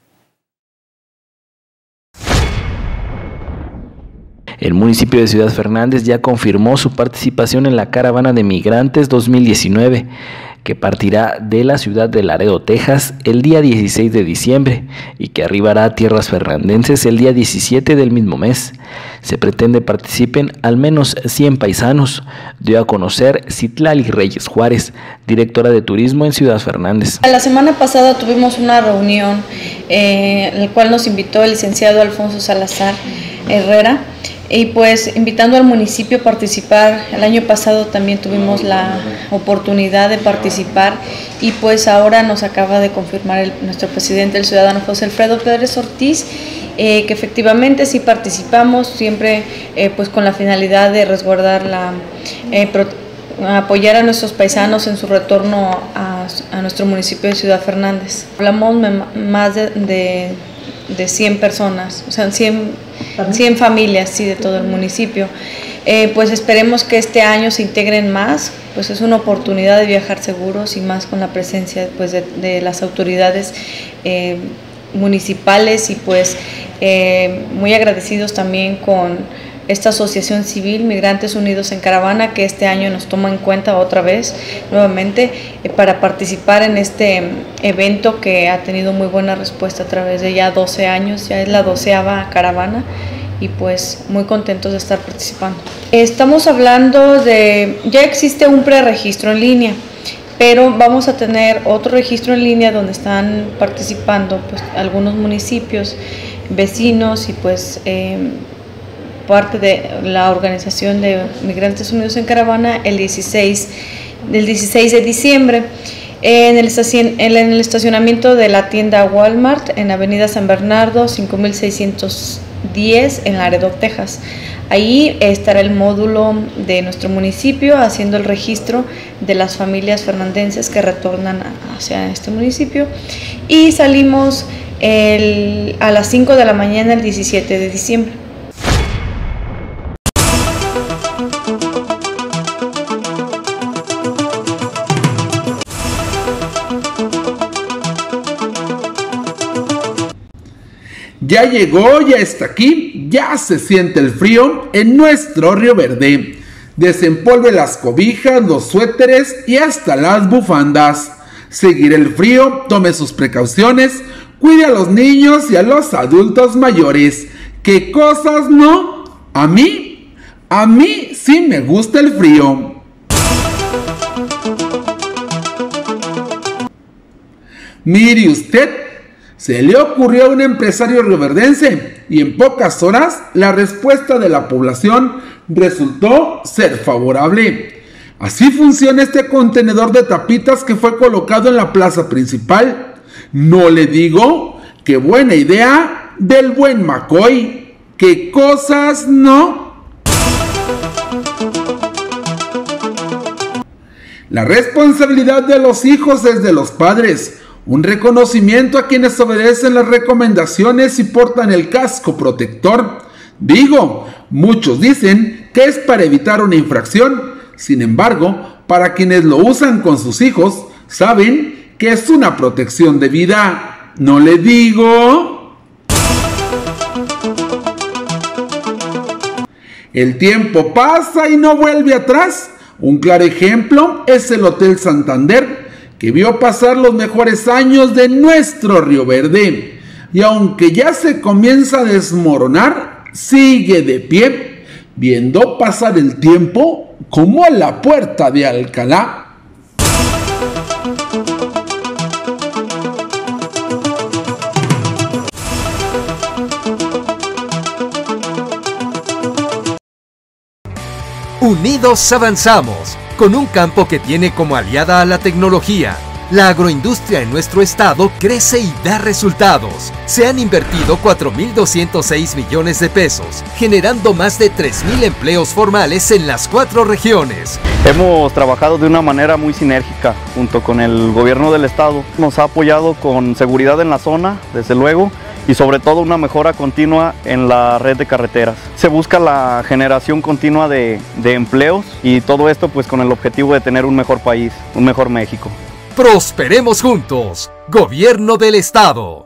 El municipio de Ciudad Fernández ya confirmó su participación en la Caravana de Migrantes 2019, que partirá de la ciudad de Laredo, Texas, el día 16 de diciembre y que arribará a tierras fernandenses el día 17 del mismo mes. Se pretende participen al menos 100 paisanos, dio a conocer Citlali Reyes Juárez, directora de turismo en Ciudad Fernández. La semana pasada tuvimos una reunión en la cual nos invitó el licenciado Alfonso Salazar Herrera, y pues invitando al municipio a participar. El año pasado también tuvimos la oportunidad de participar y pues ahora nos acaba de confirmar nuestro presidente, el ciudadano José Alfredo Pérez Ortiz, que efectivamente sí participamos, siempre pues con la finalidad de resguardar apoyar a nuestros paisanos en su retorno a nuestro municipio de Ciudad Fernández. Hablamos más de 100 personas, o sea, 100 familias, sí, de todo el municipio. Pues esperemos que este año se integren más, pues es una oportunidad de viajar seguros y más con la presencia pues de las autoridades municipales y pues muy agradecidos también con esta asociación civil Migrantes Unidos en Caravana, que este año nos toma en cuenta otra vez, nuevamente, para participar en este evento que ha tenido muy buena respuesta a través de ya 12 años, ya es la 12ª caravana y pues muy contentos de estar participando. Estamos hablando ya existe un preregistro en línea, pero vamos a tener otro registro en línea donde están participando pues algunos municipios vecinos y pues parte de la organización de Migrantes Unidos en Caravana del 16 de diciembre en el estacionamiento de la tienda Walmart en Avenida San Bernardo 5610 en Laredo, Texas. Ahí estará el módulo de nuestro municipio haciendo el registro de las familias fernandenses que retornan hacia este municipio y salimos a las 5 de la mañana el 17 de diciembre. Ya llegó, ya está aquí, ya se siente el frío en nuestro Río Verde. Desempolve las cobijas, los suéteres y hasta las bufandas. Seguir el frío, tome sus precauciones, cuide a los niños y a los adultos mayores. ¿Qué cosas no? A mí sí me gusta el frío. Mire usted, se le ocurrió a un empresario rioverdense y en pocas horas la respuesta de la población resultó ser favorable. Así funciona este contenedor de tapitas que fue colocado en la plaza principal. No le digo, qué buena idea del buen Macoy. ¿Qué cosas no? La responsabilidad de los hijos es de los padres. Un reconocimiento a quienes obedecen las recomendaciones y portan el casco protector. Digo, muchos dicen que es para evitar una infracción. Sin embargo, para quienes lo usan con sus hijos, saben que es una protección de vida. ¿No le digo? El tiempo pasa y no vuelve atrás. Un claro ejemplo es el Hotel Santander, que vio pasar los mejores años de nuestro Río Verde. Y aunque ya se comienza a desmoronar, sigue de pie, viendo pasar el tiempo como a la puerta de Alcalá. Unidos avanzamos, con un campo que tiene como aliada a la tecnología. La agroindustria en nuestro estado crece y da resultados. Se han invertido 4.206 millones de pesos, generando más de 3.000 empleos formales en las 4 regiones. Hemos trabajado de una manera muy sinérgica junto con el gobierno del estado. Nos ha apoyado con seguridad en la zona, desde luego, y sobre todo una mejora continua en la red de carreteras. Se busca la generación continua de empleos y todo esto pues con el objetivo de tener un mejor país, un mejor México. Prosperemos juntos. Gobierno del Estado.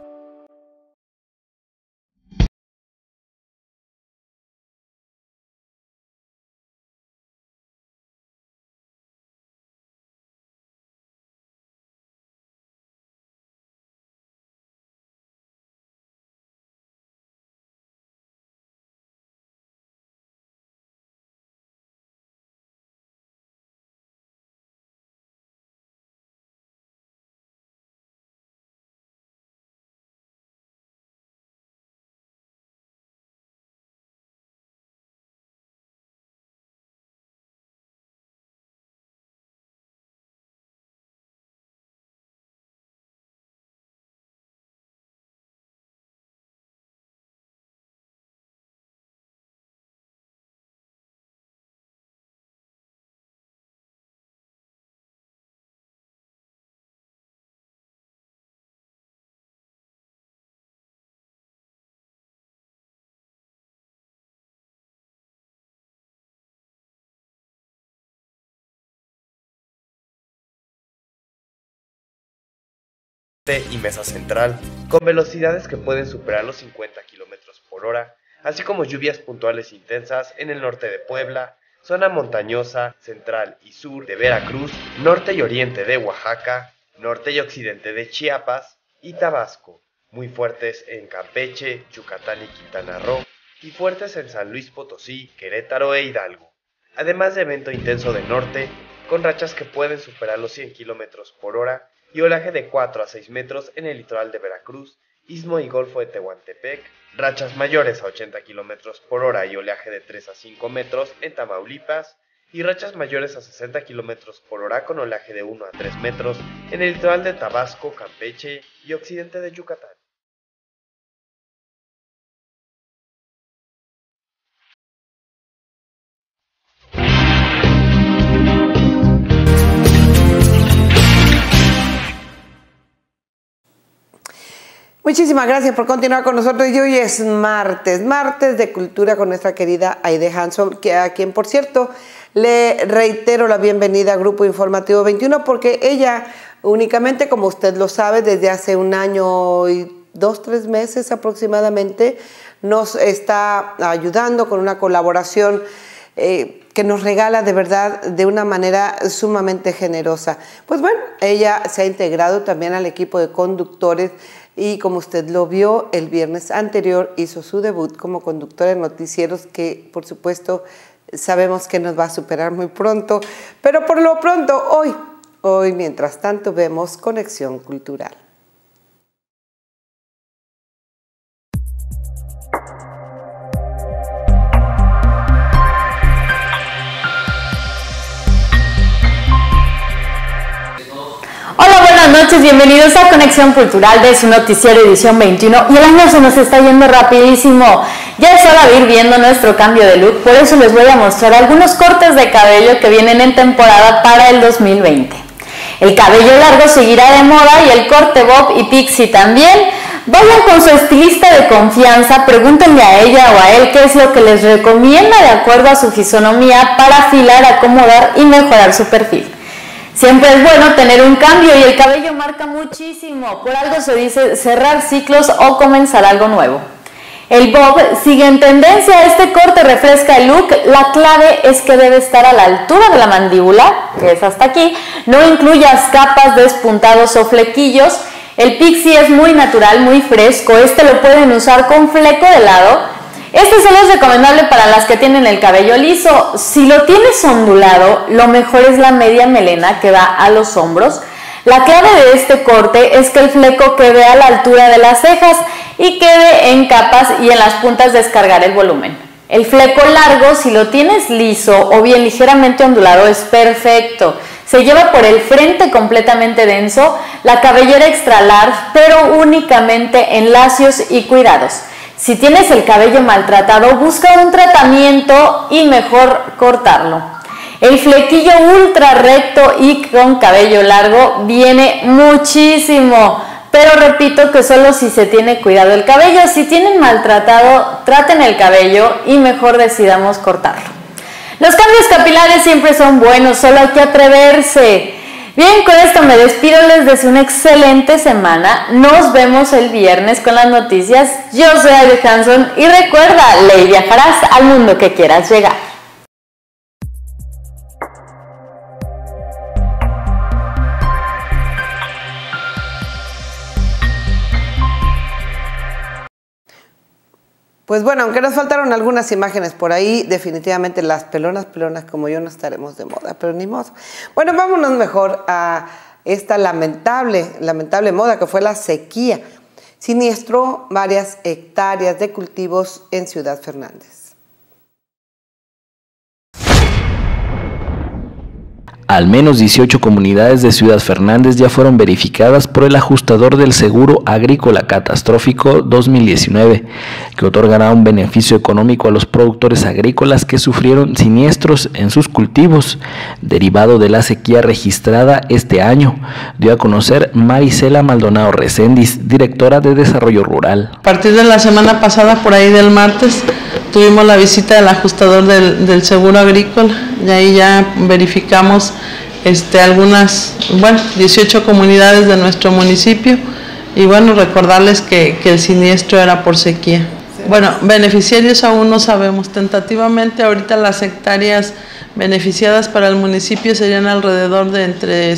Y mesa central, con velocidades que pueden superar los 50 km/h, así como lluvias puntuales intensas en el norte de Puebla, zona montañosa, central y sur de Veracruz, norte y oriente de Oaxaca, norte y occidente de Chiapas y Tabasco, muy fuertes en Campeche, Yucatán y Quintana Roo, y fuertes en San Luis Potosí, Querétaro e Hidalgo, además de viento intenso de norte, con rachas que pueden superar los 100 km/h, y oleaje de 4 a 6 metros en el litoral de Veracruz, Istmo y Golfo de Tehuantepec, rachas mayores a 80 km/h y oleaje de 3 a 5 metros en Tamaulipas, y rachas mayores a 60 km/h con oleaje de 1 a 3 metros en el litoral de Tabasco, Campeche y occidente de Yucatán. Muchísimas gracias por continuar con nosotros. Y hoy es martes de cultura con nuestra querida Aide Hanson, a quien, por cierto, le reitero la bienvenida a Grupo Informativo 21, porque ella únicamente, como usted lo sabe, desde hace 1 año y 2-3 meses aproximadamente, nos está ayudando con una colaboración que nos regala de verdad de una manera sumamente generosa. Pues bueno, ella se ha integrado también al equipo de conductores y, como usted lo vio, el viernes anterior hizo su debut como conductora de noticieros, que por supuesto sabemos que nos va a superar muy pronto, pero por lo pronto hoy mientras tanto vemos Conexión Cultural. Hola, buenas noches, bienvenidos a Conexión Cultural de su noticiero edición 21. Y el año se nos está yendo rapidísimo. Ya es hora de ir viendo nuestro cambio de look, por eso les voy a mostrar algunos cortes de cabello que vienen en temporada para el 2020. El cabello largo seguirá de moda y el corte bob y pixie también. Vayan con su estilista de confianza, pregúntenle a ella o a él qué es lo que les recomienda de acuerdo a su fisonomía para afilar, acomodar y mejorar su perfil. Siempre es bueno tener un cambio y el cabello marca muchísimo, por algo se dice cerrar ciclos o comenzar algo nuevo. El bob sigue en tendencia, este corte refresca el look, la clave es que debe estar a la altura de la mandíbula, que es hasta aquí, no incluyas capas, despuntados o flequillos. El pixie es muy natural, muy fresco, este lo pueden usar con fleco de lado. Este solo es recomendable para las que tienen el cabello liso. Si lo tienes ondulado, lo mejor es la media melena que va a los hombros. La clave de este corte es que el fleco quede a la altura de las cejas y quede en capas y en las puntas descargar el volumen. El fleco largo, si lo tienes liso o bien ligeramente ondulado, es perfecto. Se lleva por el frente completamente denso, la cabellera extra large, pero únicamente en lacios y cuidados. Si tienes el cabello maltratado, busca un tratamiento y mejor cortarlo. El flequillo ultra recto y con cabello largo viene muchísimo, pero repito que solo si se tiene cuidado el cabello. Si tienen maltratado, traten el cabello y mejor decidamos cortarlo. Los cambios capilares siempre son buenos, solo hay que atreverse. Bien, con esto me despido, les deseo una excelente semana. Nos vemos el viernes con las noticias. Yo soy Aide Hanson y recuerda, lee y viajarás al mundo que quieras llegar. Pues bueno, aunque nos faltaron algunas imágenes por ahí, definitivamente las pelonas como yo no estaremos de moda, pero ni modo. Bueno, vámonos mejor a esta lamentable moda que fue la sequía. Siniestró varias hectáreas de cultivos en Ciudad Fernández. Al menos 18 comunidades de Ciudad Fernández ya fueron verificadas por el ajustador del Seguro Agrícola Catastrófico 2019, que otorgará un beneficio económico a los productores agrícolas que sufrieron siniestros en sus cultivos, derivado de la sequía registrada este año, dio a conocer Marisela Maldonado Recendis, directora de Desarrollo Rural. A partir de la semana pasada, por ahí del martes, tuvimos la visita del ajustador del Seguro Agrícola y ahí ya verificamos algunas, 18 comunidades de nuestro municipio y recordarles que el siniestro era por sequía. Bueno, beneficiarios aún no sabemos, tentativamente ahorita las hectáreas beneficiadas para el municipio serían alrededor de entre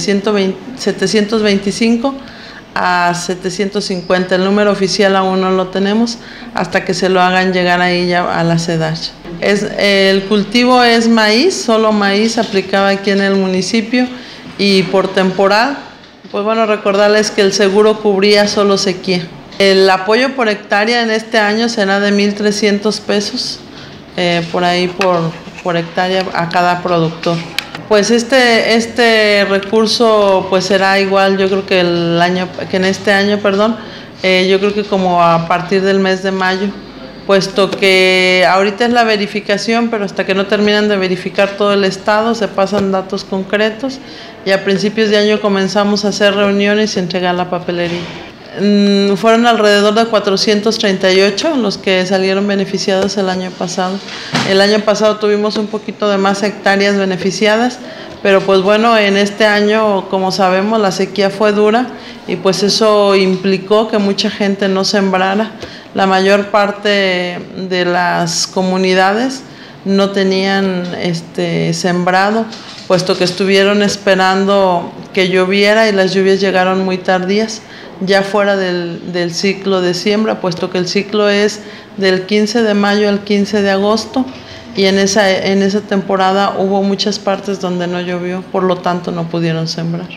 725 a 750, el número oficial aún no lo tenemos hasta que se lo hagan llegar ahí ya a la SEDASH. El cultivo es maíz, solo maíz aplicado aquí en el municipio y por temporal, recordarles que el seguro cubría solo sequía. El apoyo por hectárea en este año será de 1,300 pesos por ahí por hectárea a cada productor. Pues este recurso será igual, yo creo que en este año, yo creo que como a partir del mes de mayo, puesto que ahorita es la verificación, pero hasta que no terminan de verificar todo el estado, se pasan datos concretos y a principios de año comenzamos a hacer reuniones y entregar la papelería. Fueron alrededor de 438 los que salieron beneficiados el año pasado. El año pasado tuvimos un poquito de más hectáreas beneficiadas, pero en este año, como sabemos, la sequía fue dura y eso implicó que mucha gente no sembrara. La mayor parte de las comunidades no tenían sembrado, puesto que estuvieron esperando que lloviera y las lluvias llegaron muy tardías, ya fuera del ciclo de siembra, puesto que el ciclo es del 15 de mayo al 15 de agosto y en esa temporada hubo muchas partes donde no llovió, por lo tanto no pudieron sembrar.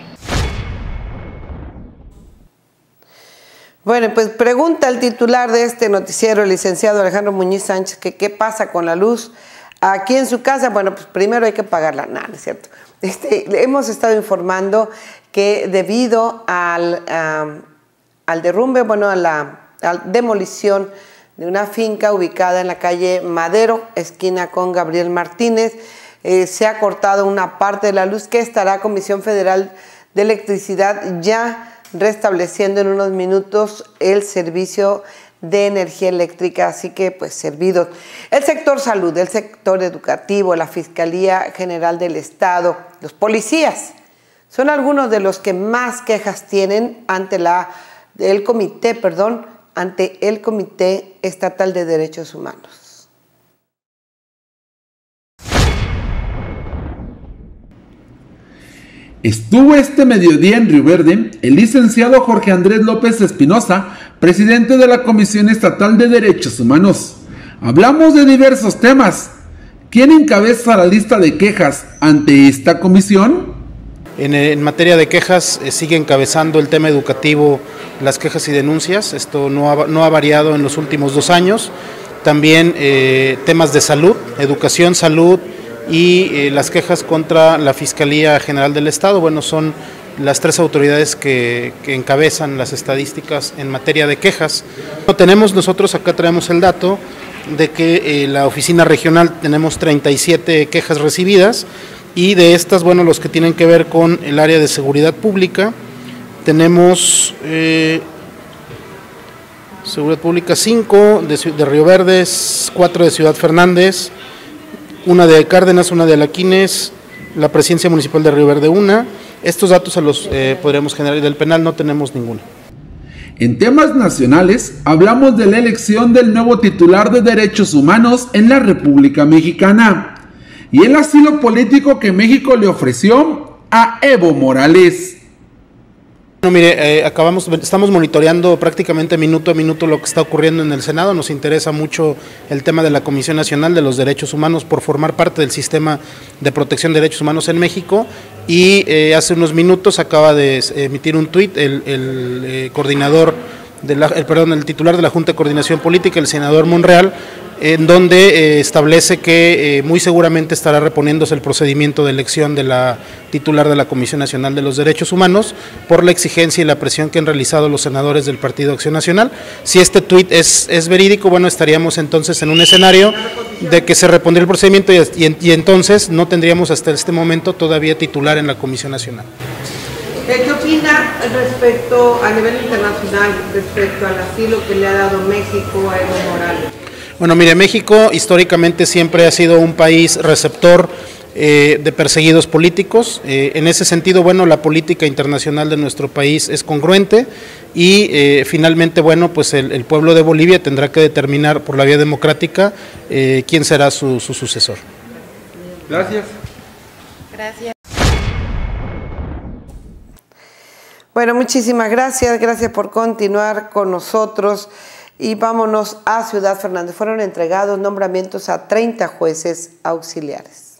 Bueno, pues pregunta el titular de este noticiero, el licenciado Alejandro Muñiz Sánchez, que qué pasa con la luz aquí en su casa. Bueno, pues primero hay que pagarla, nada, ¿no es cierto? Hemos estado informando que debido al derrumbe, a la demolición de una finca ubicada en la calle Madero, esquina con Gabriel Martínez, se ha cortado una parte de la luz que estará Comisión Federal de Electricidad ya restableciendo en unos minutos el servicio de energía eléctrica, así que servidos. El sector salud, el sector educativo, la Fiscalía General del Estado, los policías, son algunos de los que más quejas tienen ante el Comité Estatal de Derechos Humanos. Estuvo este mediodía en Río Verde el licenciado Jorge Andrés López Espinosa, presidente de la Comisión Estatal de Derechos Humanos. Hablamos de diversos temas. ¿Quién encabeza la lista de quejas ante esta comisión? En materia de quejas, sigue encabezando el tema educativo las quejas y denuncias. Esto no ha variado en los últimos 2 años. también temas de salud, educación, salud y las quejas contra la Fiscalía General del Estado. Bueno, son las tres autoridades que encabezan las estadísticas en materia de quejas. Nosotros acá traemos el dato de que la oficina regional tenemos 37 quejas recibidas y de estas, bueno, los que tienen que ver con el área de seguridad pública, tenemos seguridad pública 5 de Río Verdes, 4 de Ciudad Fernández, una de Cárdenas, una de Alaquines, la Presidencia Municipal de Río Verde 1. Estos datos se los podremos generar y del penal no tenemos ninguno. En temas nacionales, hablamos de la elección del nuevo titular de Derechos Humanos en la República Mexicana y el asilo político que México le ofreció a Evo Morales. Bueno, mire, estamos monitoreando prácticamente minuto a minuto lo que está ocurriendo en el Senado. Nos interesa mucho el tema de la Comisión Nacional de los Derechos Humanos por formar parte del sistema de protección de derechos humanos en México y hace unos minutos acaba de emitir un tuit el titular de la Junta de Coordinación Política, el senador Monreal, en donde establece que muy seguramente estará reponiéndose el procedimiento de elección de la titular de la Comisión Nacional de los Derechos Humanos por la exigencia y la presión que han realizado los senadores del Partido Acción Nacional. Si este tuit es verídico, bueno, estaríamos entonces en un escenario de que se repondría el procedimiento y entonces no tendríamos hasta este momento todavía titular en la Comisión Nacional. ¿Qué opina respecto a nivel internacional, respecto al asilo que le ha dado México a Evo Morales? Bueno, mire, México históricamente siempre ha sido un país receptor de perseguidos políticos. En ese sentido, bueno, la política internacional de nuestro país es congruente y finalmente, bueno, pues el pueblo de Bolivia tendrá que determinar por la vía democrática quién será su sucesor. Gracias. Gracias. Bueno, muchísimas gracias. Gracias por continuar con nosotros. Y vámonos a Ciudad Fernández. Fueron entregados nombramientos a 30 jueces auxiliares.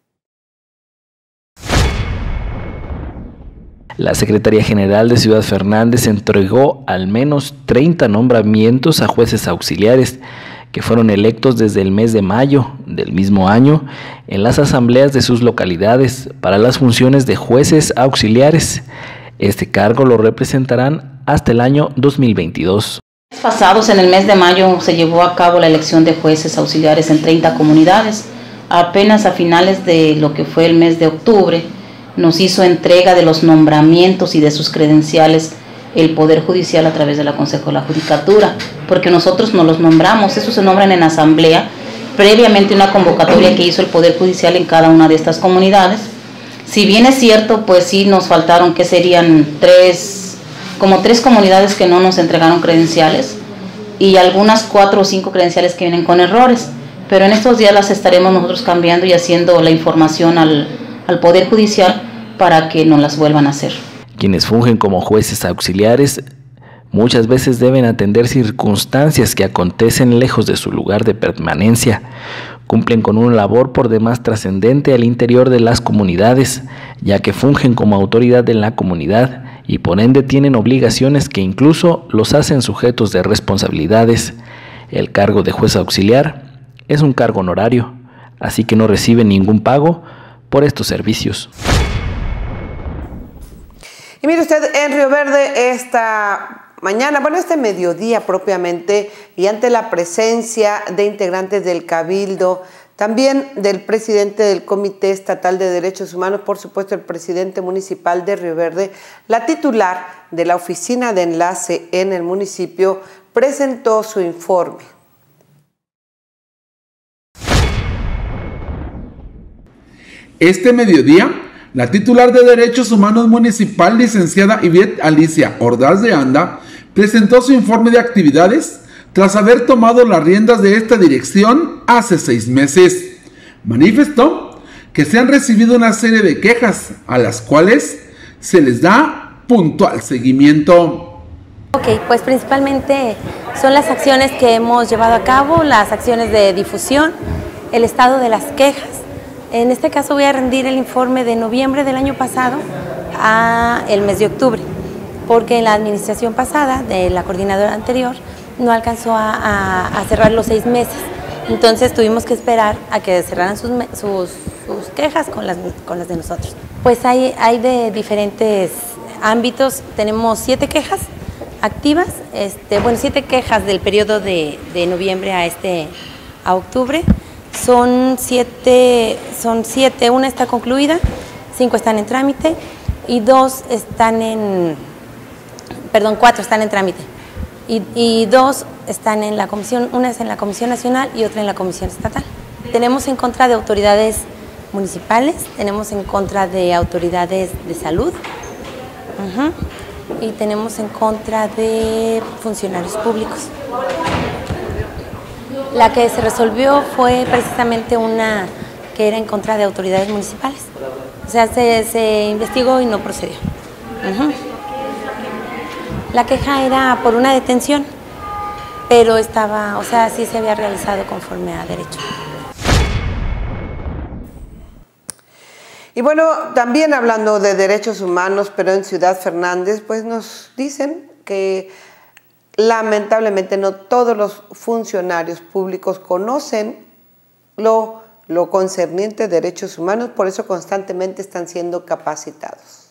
La Secretaría General de Ciudad Fernández entregó al menos 30 nombramientos a jueces auxiliares que fueron electos desde el mes de mayo del mismo año en las asambleas de sus localidades para las funciones de jueces auxiliares. Este cargo lo representarán hasta el año 2022. Pasados, en el mes de mayo, se llevó a cabo la elección de jueces auxiliares en 30 comunidades. Apenas a finales de lo que fue el mes de octubre, nos hizo entrega de los nombramientos y de sus credenciales el Poder Judicial a través de la Consejo de la Judicatura, porque nosotros no los nombramos, esos se nombran en asamblea, previamente una convocatoria que hizo el Poder Judicial en cada una de estas comunidades. Si bien es cierto, pues sí nos faltaron, que serían como tres comunidades que no nos entregaron credenciales y algunas 4 o 5 credenciales que vienen con errores, pero en estos días las estaremos nosotros cambiando y haciendo la información al Poder Judicial para que nos las vuelvan a hacer. Quienes fungen como jueces auxiliares muchas veces deben atender circunstancias que acontecen lejos de su lugar de permanencia. Cumplen con una labor por demás trascendente al interior de las comunidades, ya que fungen como autoridad en la comunidad y por ende tienen obligaciones que incluso los hacen sujetos de responsabilidades. El cargo de juez auxiliar es un cargo honorario, así que no reciben ningún pago por estos servicios. Y mire usted, en Río Verde esta mañana, este mediodía propiamente, y ante la presencia de integrantes del Cabildo, también del presidente del Comité Estatal de Derechos Humanos, por supuesto el presidente municipal de Río Verde, la titular de la oficina de enlace en el municipio presentó su informe. Este mediodía, la titular de Derechos Humanos Municipal, licenciada Ivette Alicia Ordaz de Anda, presentó su informe de actividades tras haber tomado las riendas de esta dirección hace 6 meses. Manifestó que se han recibido una serie de quejas a las cuales se les da puntual seguimiento. Ok, pues principalmente son las acciones que hemos llevado a cabo, las acciones de difusión, el estado de las quejas. En este caso voy a rendir el informe de noviembre del año pasado a el mes de octubre, porque en la administración pasada de la coordinadora anterior no alcanzó a cerrar los 6 meses. Entonces tuvimos que esperar a que cerraran sus quejas con las de nosotros. Pues hay de diferentes ámbitos. Tenemos 7 quejas activas, 7 quejas del periodo de noviembre a octubre. Son 7, una está concluida, 5 están en trámite y 4 están en trámite. Y 2 están en la comisión, una es en la Comisión Nacional y otra en la Comisión Estatal. Tenemos en contra de autoridades municipales, tenemos en contra de autoridades de salud, y tenemos en contra de funcionarios públicos. La que se resolvió fue precisamente una que era en contra de autoridades municipales. O sea, se investigó y no procedió. La queja era por una detención, pero sí se había realizado conforme a derecho. Y bueno, también hablando de derechos humanos, pero en Ciudad Fernández, pues nos dicen que lamentablemente no todos los funcionarios públicos conocen lo concerniente a derechos humanos, por eso constantemente están siendo capacitados.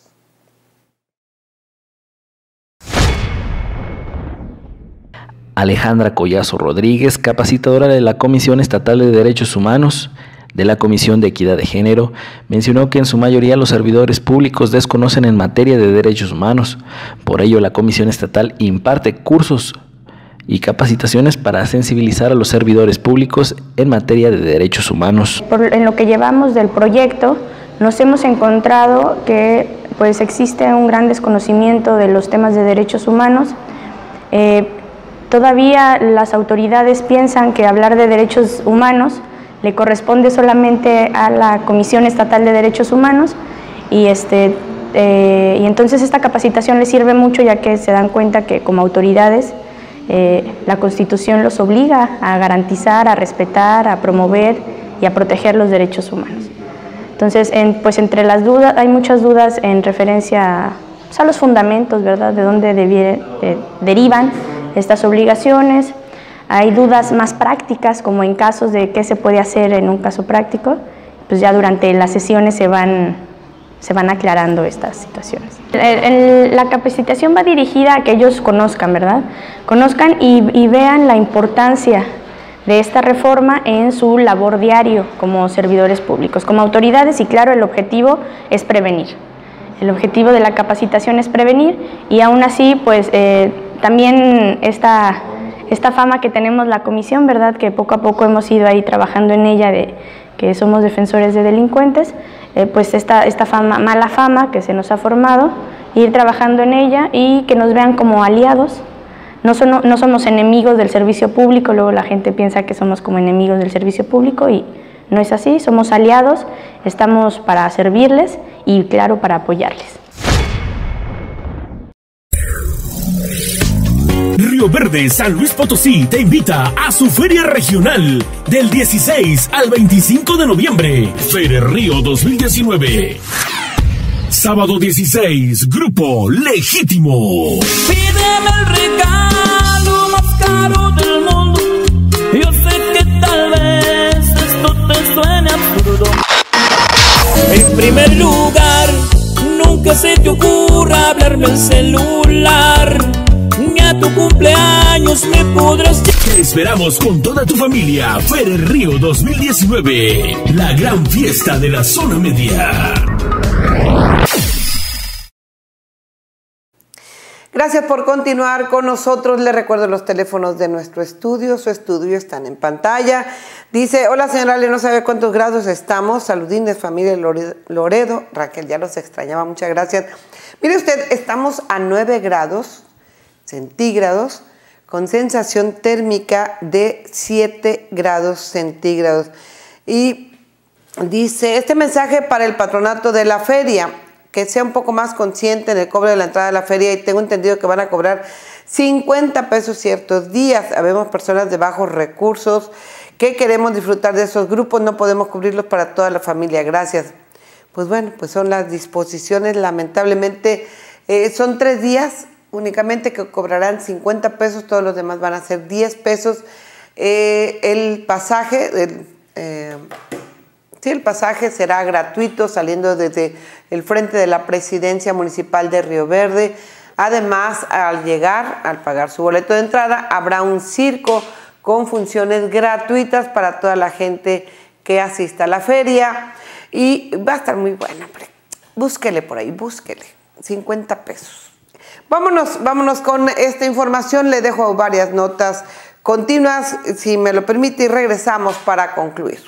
Alejandra Collazo Rodríguez, capacitadora de la Comisión Estatal de Derechos Humanos de la Comisión de Equidad de Género, mencionó que en su mayoría los servidores públicos desconocen en materia de derechos humanos. Por ello, la Comisión Estatal imparte cursos y capacitaciones para sensibilizar a los servidores públicos en materia de derechos humanos. En lo que llevamos del proyecto, nos hemos encontrado que pues existe un gran desconocimiento de los temas de derechos humanos. Todavía las autoridades piensan que hablar de derechos humanos le corresponde solamente a la Comisión Estatal de Derechos Humanos y entonces esta capacitación les sirve mucho, ya que se dan cuenta que como autoridades la Constitución los obliga a garantizar, a respetar, a promover y a proteger los derechos humanos. Entonces, pues entre las dudas, hay muchas dudas en referencia a los fundamentos, ¿verdad?, de dónde derivan estas obligaciones. Hay dudas más prácticas, como en casos de qué se puede hacer en un caso práctico, pues ya durante las sesiones se van aclarando estas situaciones. La capacitación va dirigida a que ellos conozcan, ¿verdad? Conozcan y vean la importancia de esta reforma en su labor diario como servidores públicos, como autoridades, y claro, el objetivo es prevenir. El objetivo de la capacitación es prevenir, y aún así, pues también esta fama que tenemos la comisión, ¿verdad?, que poco a poco hemos ido ahí trabajando en ella, de que somos defensores de delincuentes, pues esta mala fama que se nos ha formado, ir trabajando en ella y que nos vean como aliados. No somos enemigos del servicio público, luego la gente piensa que somos como enemigos del servicio público y no es así, somos aliados, estamos para servirles y claro, para apoyarles. Río Verde, San Luis Potosí te invita a su feria regional del 16 al 25 de noviembre. Feria Río 2019. Sábado 16, Grupo Legítimo. Pídeme el regalo más caro del mundo. Yo sé que tal vez esto te suene absurdo. En primer lugar, nunca se te ocurra hablarme al celular. Ni a tu cumpleaños me podrás... Te esperamos con toda tu familia. Feria Río 2019. La gran fiesta de la zona media. Gracias por continuar con nosotros. Les recuerdo los teléfonos de nuestro estudio. Su estudio están en pantalla. Dice, hola señora Ale, no sabe cuántos grados estamos. Saludines, familia Loredo. Raquel, ya los extrañaba, muchas gracias. Mire usted, estamos a 9 grados centígrados con sensación térmica de 7 grados centígrados. Y dice, este mensaje para el patronato de la feria, que sea un poco más consciente en el cobro de la entrada a la feria, y tengo entendido que van a cobrar 50 pesos ciertos días. Habemos personas de bajos recursos que queremos disfrutar de esos grupos, no podemos cubrirlos para toda la familia, gracias. Pues bueno, pues son las disposiciones, lamentablemente son 3 días únicamente, que cobrarán 50 pesos, todos los demás van a ser 10 pesos. El pasaje, el pasaje será gratuito saliendo desde el frente de la Presidencia Municipal de Río Verde. Además, al llegar, al pagar su boleto de entrada, habrá un circo con funciones gratuitas para toda la gente que asista a la feria y va a estar muy bueno. Búsquele por ahí, búsquele, 50 pesos. Vámonos con esta información, le dejo varias notas continuas, si me lo permite, y regresamos para concluir.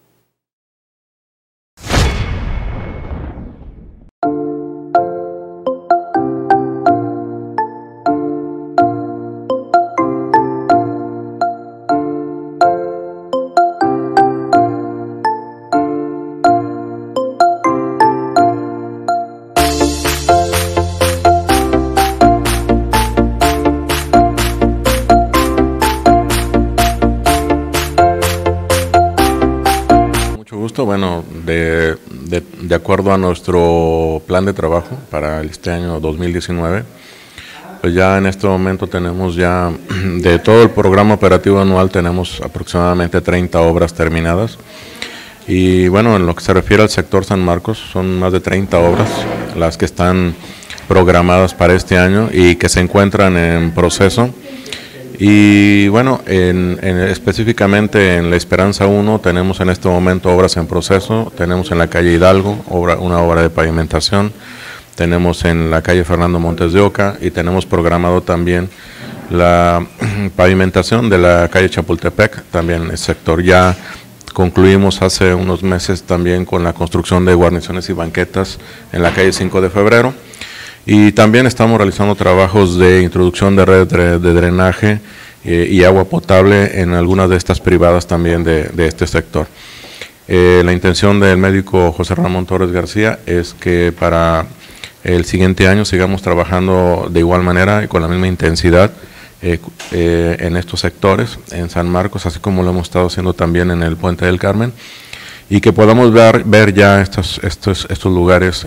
Bueno, de acuerdo a nuestro plan de trabajo para este año 2019, pues ya en este momento tenemos ya, de todo el programa operativo anual, tenemos aproximadamente 30 obras terminadas. Y bueno, en lo que se refiere al sector San Marcos, son más de 30 obras las que están programadas para este año y que se encuentran en proceso. Y bueno, específicamente en La Esperanza 1 tenemos en este momento obras en proceso, tenemos en la calle Hidalgo una obra de pavimentación, tenemos en la calle Fernando Montes de Oca y tenemos programado también la pavimentación de la calle Chapultepec, también el sector. Ya concluimos hace unos meses también con la construcción de guarniciones y banquetas en la calle 5 de Febrero. Y también estamos realizando trabajos de introducción de red de drenaje y agua potable en algunas de estas privadas también de este sector. La intención del médico José Ramón Torres García es que para el siguiente año sigamos trabajando de igual manera y con la misma intensidad en estos sectores, en San Marcos, así como lo hemos estado haciendo también en el Puente del Carmen, y que podamos ver ya estos lugares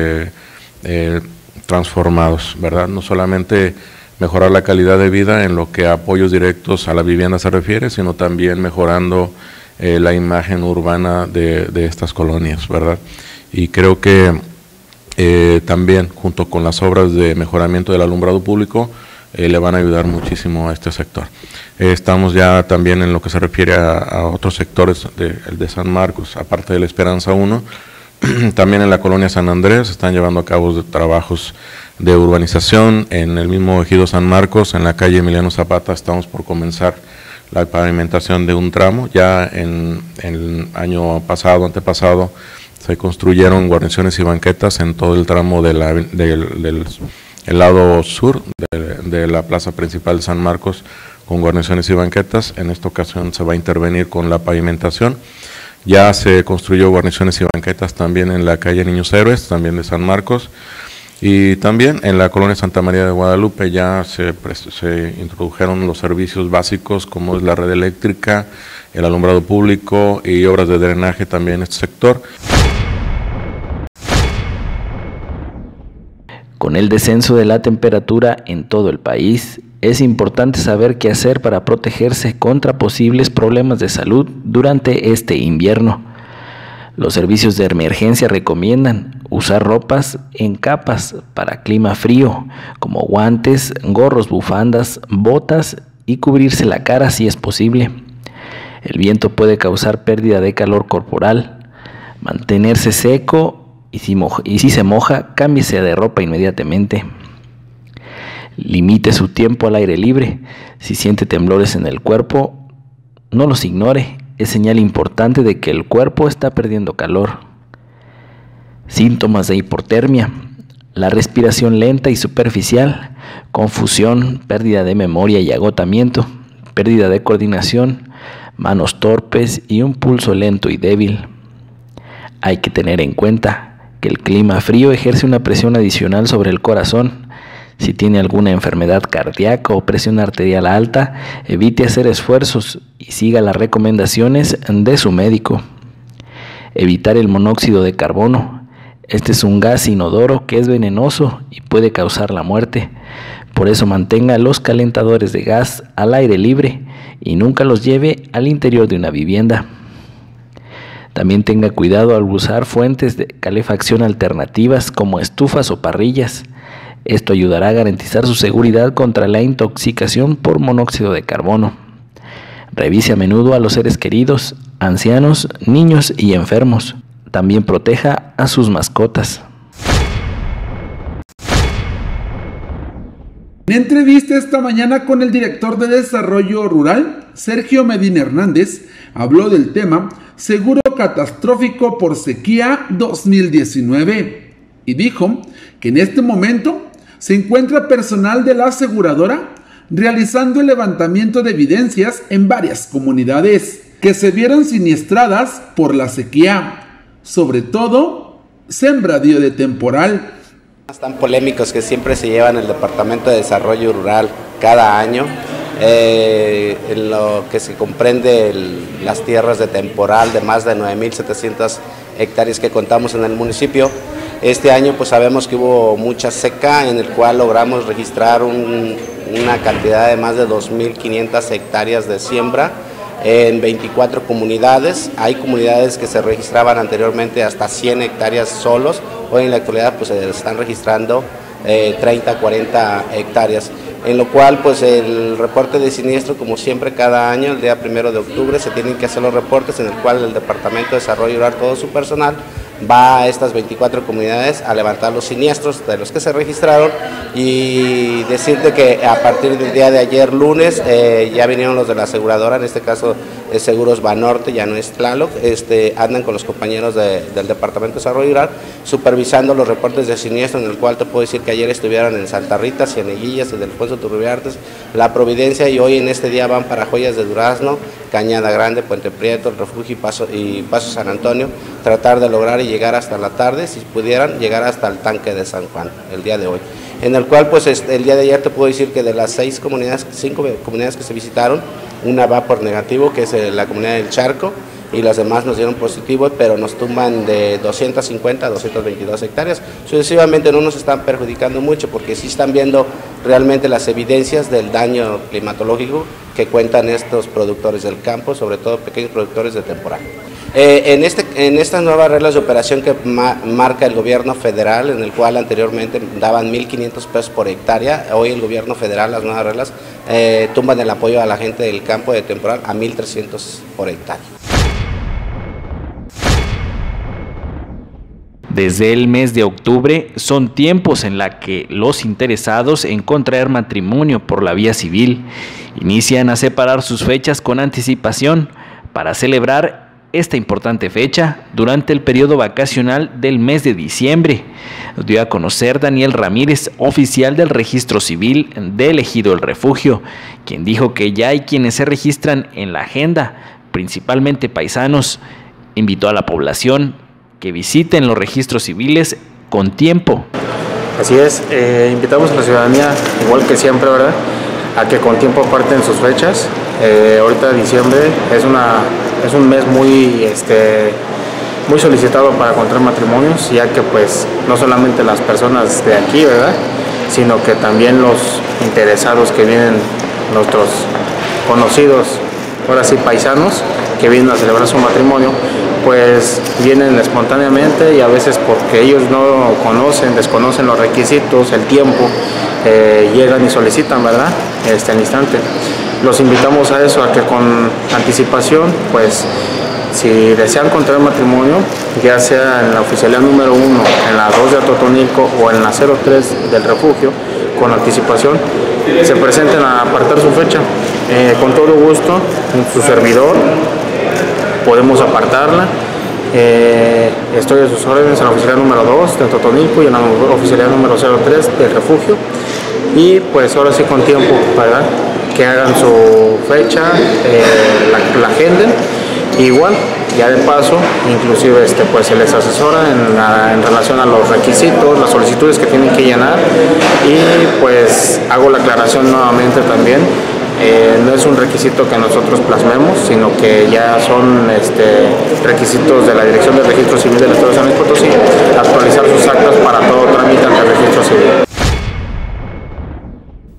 transformados, ¿verdad? No solamente mejorar la calidad de vida en lo que a apoyos directos a la vivienda se refiere, sino también mejorando la imagen urbana de estas colonias, ¿verdad? Y creo que también, junto con las obras de mejoramiento del alumbrado público, le van a ayudar muchísimo a este sector. Estamos ya también en lo que se refiere a otros sectores de San Marcos, aparte de La Esperanza 1, también en la colonia San Andrés están llevando a cabo trabajos de urbanización. En el mismo ejido San Marcos, en la calle Emiliano Zapata, estamos por comenzar la pavimentación de un tramo. Ya en el año antepasado, se construyeron guarniciones y banquetas en todo el tramo del lado sur de la plaza principal de San Marcos, con guarniciones y banquetas. En esta ocasión se va a intervenir con la pavimentación. Ya se construyó guarniciones y banquetas también en la calle Niños Héroes, también de San Marcos, y también en la colonia Santa María de Guadalupe ya se introdujeron los servicios básicos como es la red eléctrica, el alumbrado público y obras de drenaje también en este sector. Con el descenso de la temperatura en todo el país, es importante saber qué hacer para protegerse contra posibles problemas de salud durante este invierno. Los servicios de emergencia recomiendan usar ropas en capas para clima frío, como guantes, gorros, bufandas, botas y cubrirse la cara si es posible. El viento puede causar pérdida de calor corporal. Mantenerse seco y si se moja, cámbiese de ropa inmediatamente. Limite su tiempo al aire libre. Si siente temblores en el cuerpo, no los ignore. Es señal importante de que el cuerpo está perdiendo calor. Síntomas de hipotermia: la respiración lenta y superficial, confusión, pérdida de memoria y agotamiento, pérdida de coordinación, manos torpes y un pulso lento y débil. Hay que tener en cuenta que el clima frío ejerce una presión adicional sobre el corazón. Si tiene alguna enfermedad cardíaca o presión arterial alta, evite hacer esfuerzos y siga las recomendaciones de su médico. Evitar el monóxido de carbono. Este es un gas inodoro que es venenoso y puede causar la muerte. Por eso mantenga los calentadores de gas al aire libre y nunca los lleve al interior de una vivienda. También tenga cuidado al usar fuentes de calefacción alternativas como estufas o parrillas. Esto ayudará a garantizar su seguridad contra la intoxicación por monóxido de carbono. Revise a menudo a los seres queridos, ancianos, niños y enfermos. También proteja a sus mascotas. En entrevista esta mañana con el director de Desarrollo Rural, Sergio Medina Hernández, habló del tema seguro catastrófico por sequía 2019 y dijo que en este momento se encuentra personal de la aseguradora realizando el levantamiento de evidencias en varias comunidades que se vieron siniestradas por la sequía, sobre todo sembradío de temporal. Tan polémicos que siempre se llevan el Departamento de Desarrollo Rural cada año, en lo que se comprende las tierras de temporal de más de 9.700 hectáreas que contamos en el municipio. Este año pues sabemos que hubo mucha seca, en el cual logramos registrar una cantidad de más de 2.500 hectáreas de siembra en 24 comunidades. Hay comunidades que se registraban anteriormente hasta 100 hectáreas solos. Hoy en la actualidad pues se están registrando 30, 40 hectáreas, en lo cual pues el reporte de siniestro, como siempre cada año, el día 1 de octubre se tienen que hacer los reportes, en el cual el Departamento de Desarrollo Rural, todo su personal, va a estas 24 comunidades a levantar los siniestros de los que se registraron, y decirte que a partir del día de ayer lunes ya vinieron los de la aseguradora, en este caso Seguros Banorte, ya no es Tlaloc, andan con los compañeros del Departamento de Desarrollo Rural supervisando los reportes de siniestro, en el cual te puedo decir que ayer estuvieron en Santa Rita, Cieneguillas, en Delfonso Turribiartes, La Providencia, y hoy en este día van para Joyas de Durazno, Cañada Grande, Puente Prieto, El Refugio y Paso San Antonio, tratar de lograr y llegar hasta la tarde, si pudieran llegar hasta el tanque de San Juan el día de hoy, en el cual pues el día de ayer te puedo decir que de las 5 comunidades que se visitaron, una va por negativo, que es la comunidad del Charco, y las demás nos dieron positivo, pero nos tumban de 250 a 222 hectáreas. Sucesivamente no nos están perjudicando mucho, porque sí están viendo realmente las evidencias del daño climatológico que cuentan estos productores del campo, sobre todo pequeños productores de temporal. En estas nuevas reglas de operación que marca el gobierno federal, en el cual anteriormente daban 1.500 pesos por hectárea, hoy el gobierno federal, las nuevas reglas, tumban el apoyo a la gente del campo de temporal a 1.300 por hectárea. Desde el mes de octubre son tiempos en la que los interesados en contraer matrimonio por la vía civil inician a separar sus fechas con anticipación para celebrar esta importante fecha durante el periodo vacacional del mes de diciembre. Dio a conocer Daniel Ramírez, oficial del Registro Civil del Ejido El Refugio, quien dijo que ya hay quienes se registran en la agenda, principalmente paisanos. Invitó a la población que visiten los registros civiles con tiempo. Así es, invitamos a la ciudadanía, igual que siempre, ¿verdad?, a que con tiempo aparten sus fechas. Ahorita diciembre es un mes muy solicitado para contraer matrimonios, ya que pues no solamente las personas de aquí, ¿verdad?, sino que también los interesados que vienen, nuestros conocidos, ahora sí paisanos, que vienen a celebrar su matrimonio, pues vienen espontáneamente, y a veces porque ellos no desconocen los requisitos, el tiempo, llegan y solicitan, ¿verdad?, al instante. Los invitamos a eso, a que con anticipación, pues si desean contraer matrimonio, ya sea en la oficialía número 1, en la 2 de Atotonilco o en la 03 del refugio, con anticipación, se presenten a apartar su fecha. Con todo gusto, su servidor, podemos apartarla. Estoy a sus órdenes en la oficialía número 2 de Atotonilco y en la oficialía número 03 del refugio. Y pues ahora sí con tiempo, ¿verdad?, que hagan su fecha, la agenden. Igual, ya de paso, inclusive pues se les asesora en relación a los requisitos, las solicitudes que tienen que llenar, y pues hago la aclaración nuevamente también, no es un requisito que nosotros plasmemos, sino que ya son requisitos de la Dirección de Registro Civil del Estado de San Luis Potosí, actualizar sus actas para todo trámite ante el registro civil.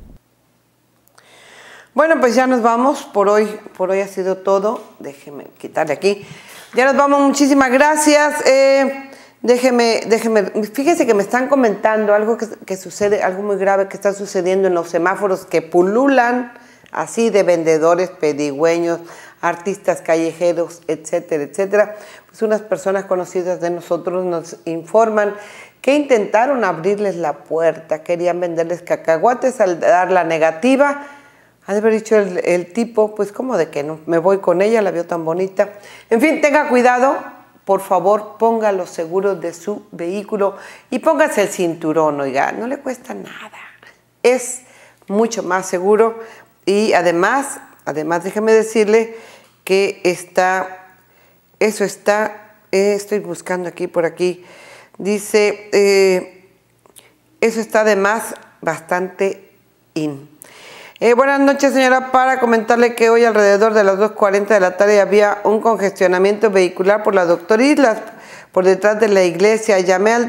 Bueno, pues ya nos vamos por hoy. Por hoy ha sido todo. Déjeme quitarle aquí. Ya nos vamos. Muchísimas gracias. Déjeme. Fíjese que me están comentando algo que sucede, algo muy grave que está sucediendo en los semáforos que pululan así de vendedores, pedigüeños, artistas callejeros, etcétera, etcétera. Pues unas personas conocidas de nosotros nos informan que intentaron abrirles la puerta, querían venderles cacahuates. Al dar la negativa, ha de haber dicho el tipo, pues ¿cómo de que no? Me voy con ella, la veo tan bonita. En fin, tenga cuidado, por favor, ponga los seguros de su vehículo y póngase el cinturón, oiga, no le cuesta nada. Es mucho más seguro y además déjeme decirle que estoy buscando aquí por aquí, dice, eso está además bastante in. Buenas noches, señora, para comentarle que hoy alrededor de las 2:40 de la tarde había un congestionamiento vehicular por la Doctor Islas, por detrás de la iglesia. Llamé al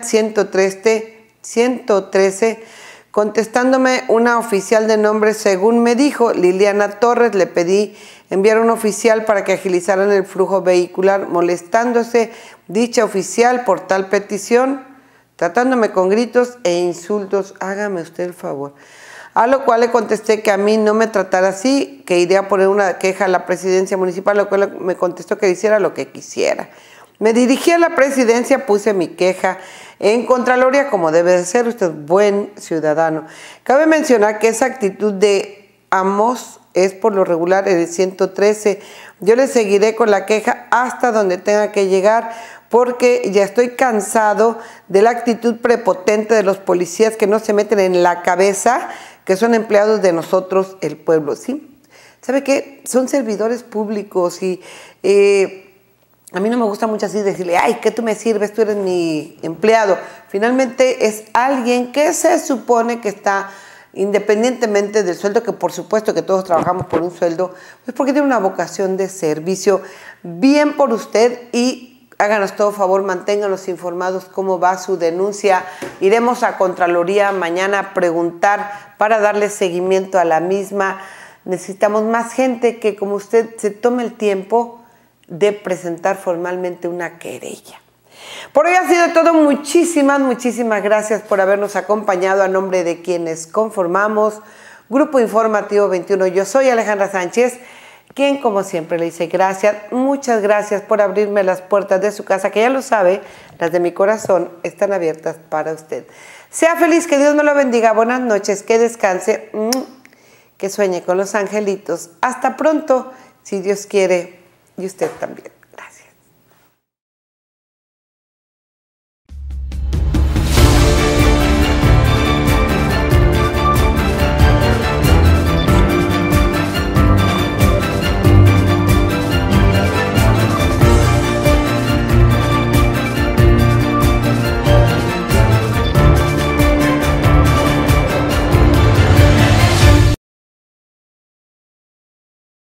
113, contestándome una oficial de nombre, según me dijo, Liliana Torres. Le pedí enviar a un oficial para que agilizaran el flujo vehicular, molestándose dicha oficial por tal petición, tratándome con gritos e insultos. Hágame usted el favor. A lo cual le contesté que a mí no me tratara así, que iría a poner una queja a la presidencia municipal, lo cual me contestó que hiciera lo que quisiera. Me dirigí a la presidencia, puse mi queja en Contraloría, como debe de ser, usted buen ciudadano. Cabe mencionar que esa actitud de Amos es por lo regular en el 113. Yo le seguiré con la queja hasta donde tenga que llegar, porque ya estoy cansado de la actitud prepotente de los policías que no se meten en la cabeza que son empleados de nosotros, el pueblo, ¿sí? ¿Sabe qué? Son servidores públicos y a mí no me gusta mucho así decirle, ay, ¿qué tú me sirves? Tú eres mi empleado. Finalmente es alguien que se supone que está, independientemente del sueldo, que por supuesto que todos trabajamos por un sueldo, pues porque tiene una vocación de servicio. Bien por usted y háganos todo favor, manténganos informados cómo va su denuncia. Iremos a Contraloría mañana a preguntar para darle seguimiento a la misma. Necesitamos más gente que, como usted, se tome el tiempo de presentar formalmente una querella. Por hoy ha sido todo. Muchísimas gracias por habernos acompañado. A nombre de quienes conformamos Grupo Informativo 21, yo soy Alejandra Sánchez, quien como siempre le dice gracias, muchas gracias por abrirme las puertas de su casa, que ya lo sabe, las de mi corazón están abiertas para usted. Sea feliz, que Dios me lo bendiga, buenas noches, que descanse, que sueñe con los angelitos. Hasta pronto, si Dios quiere, y usted también.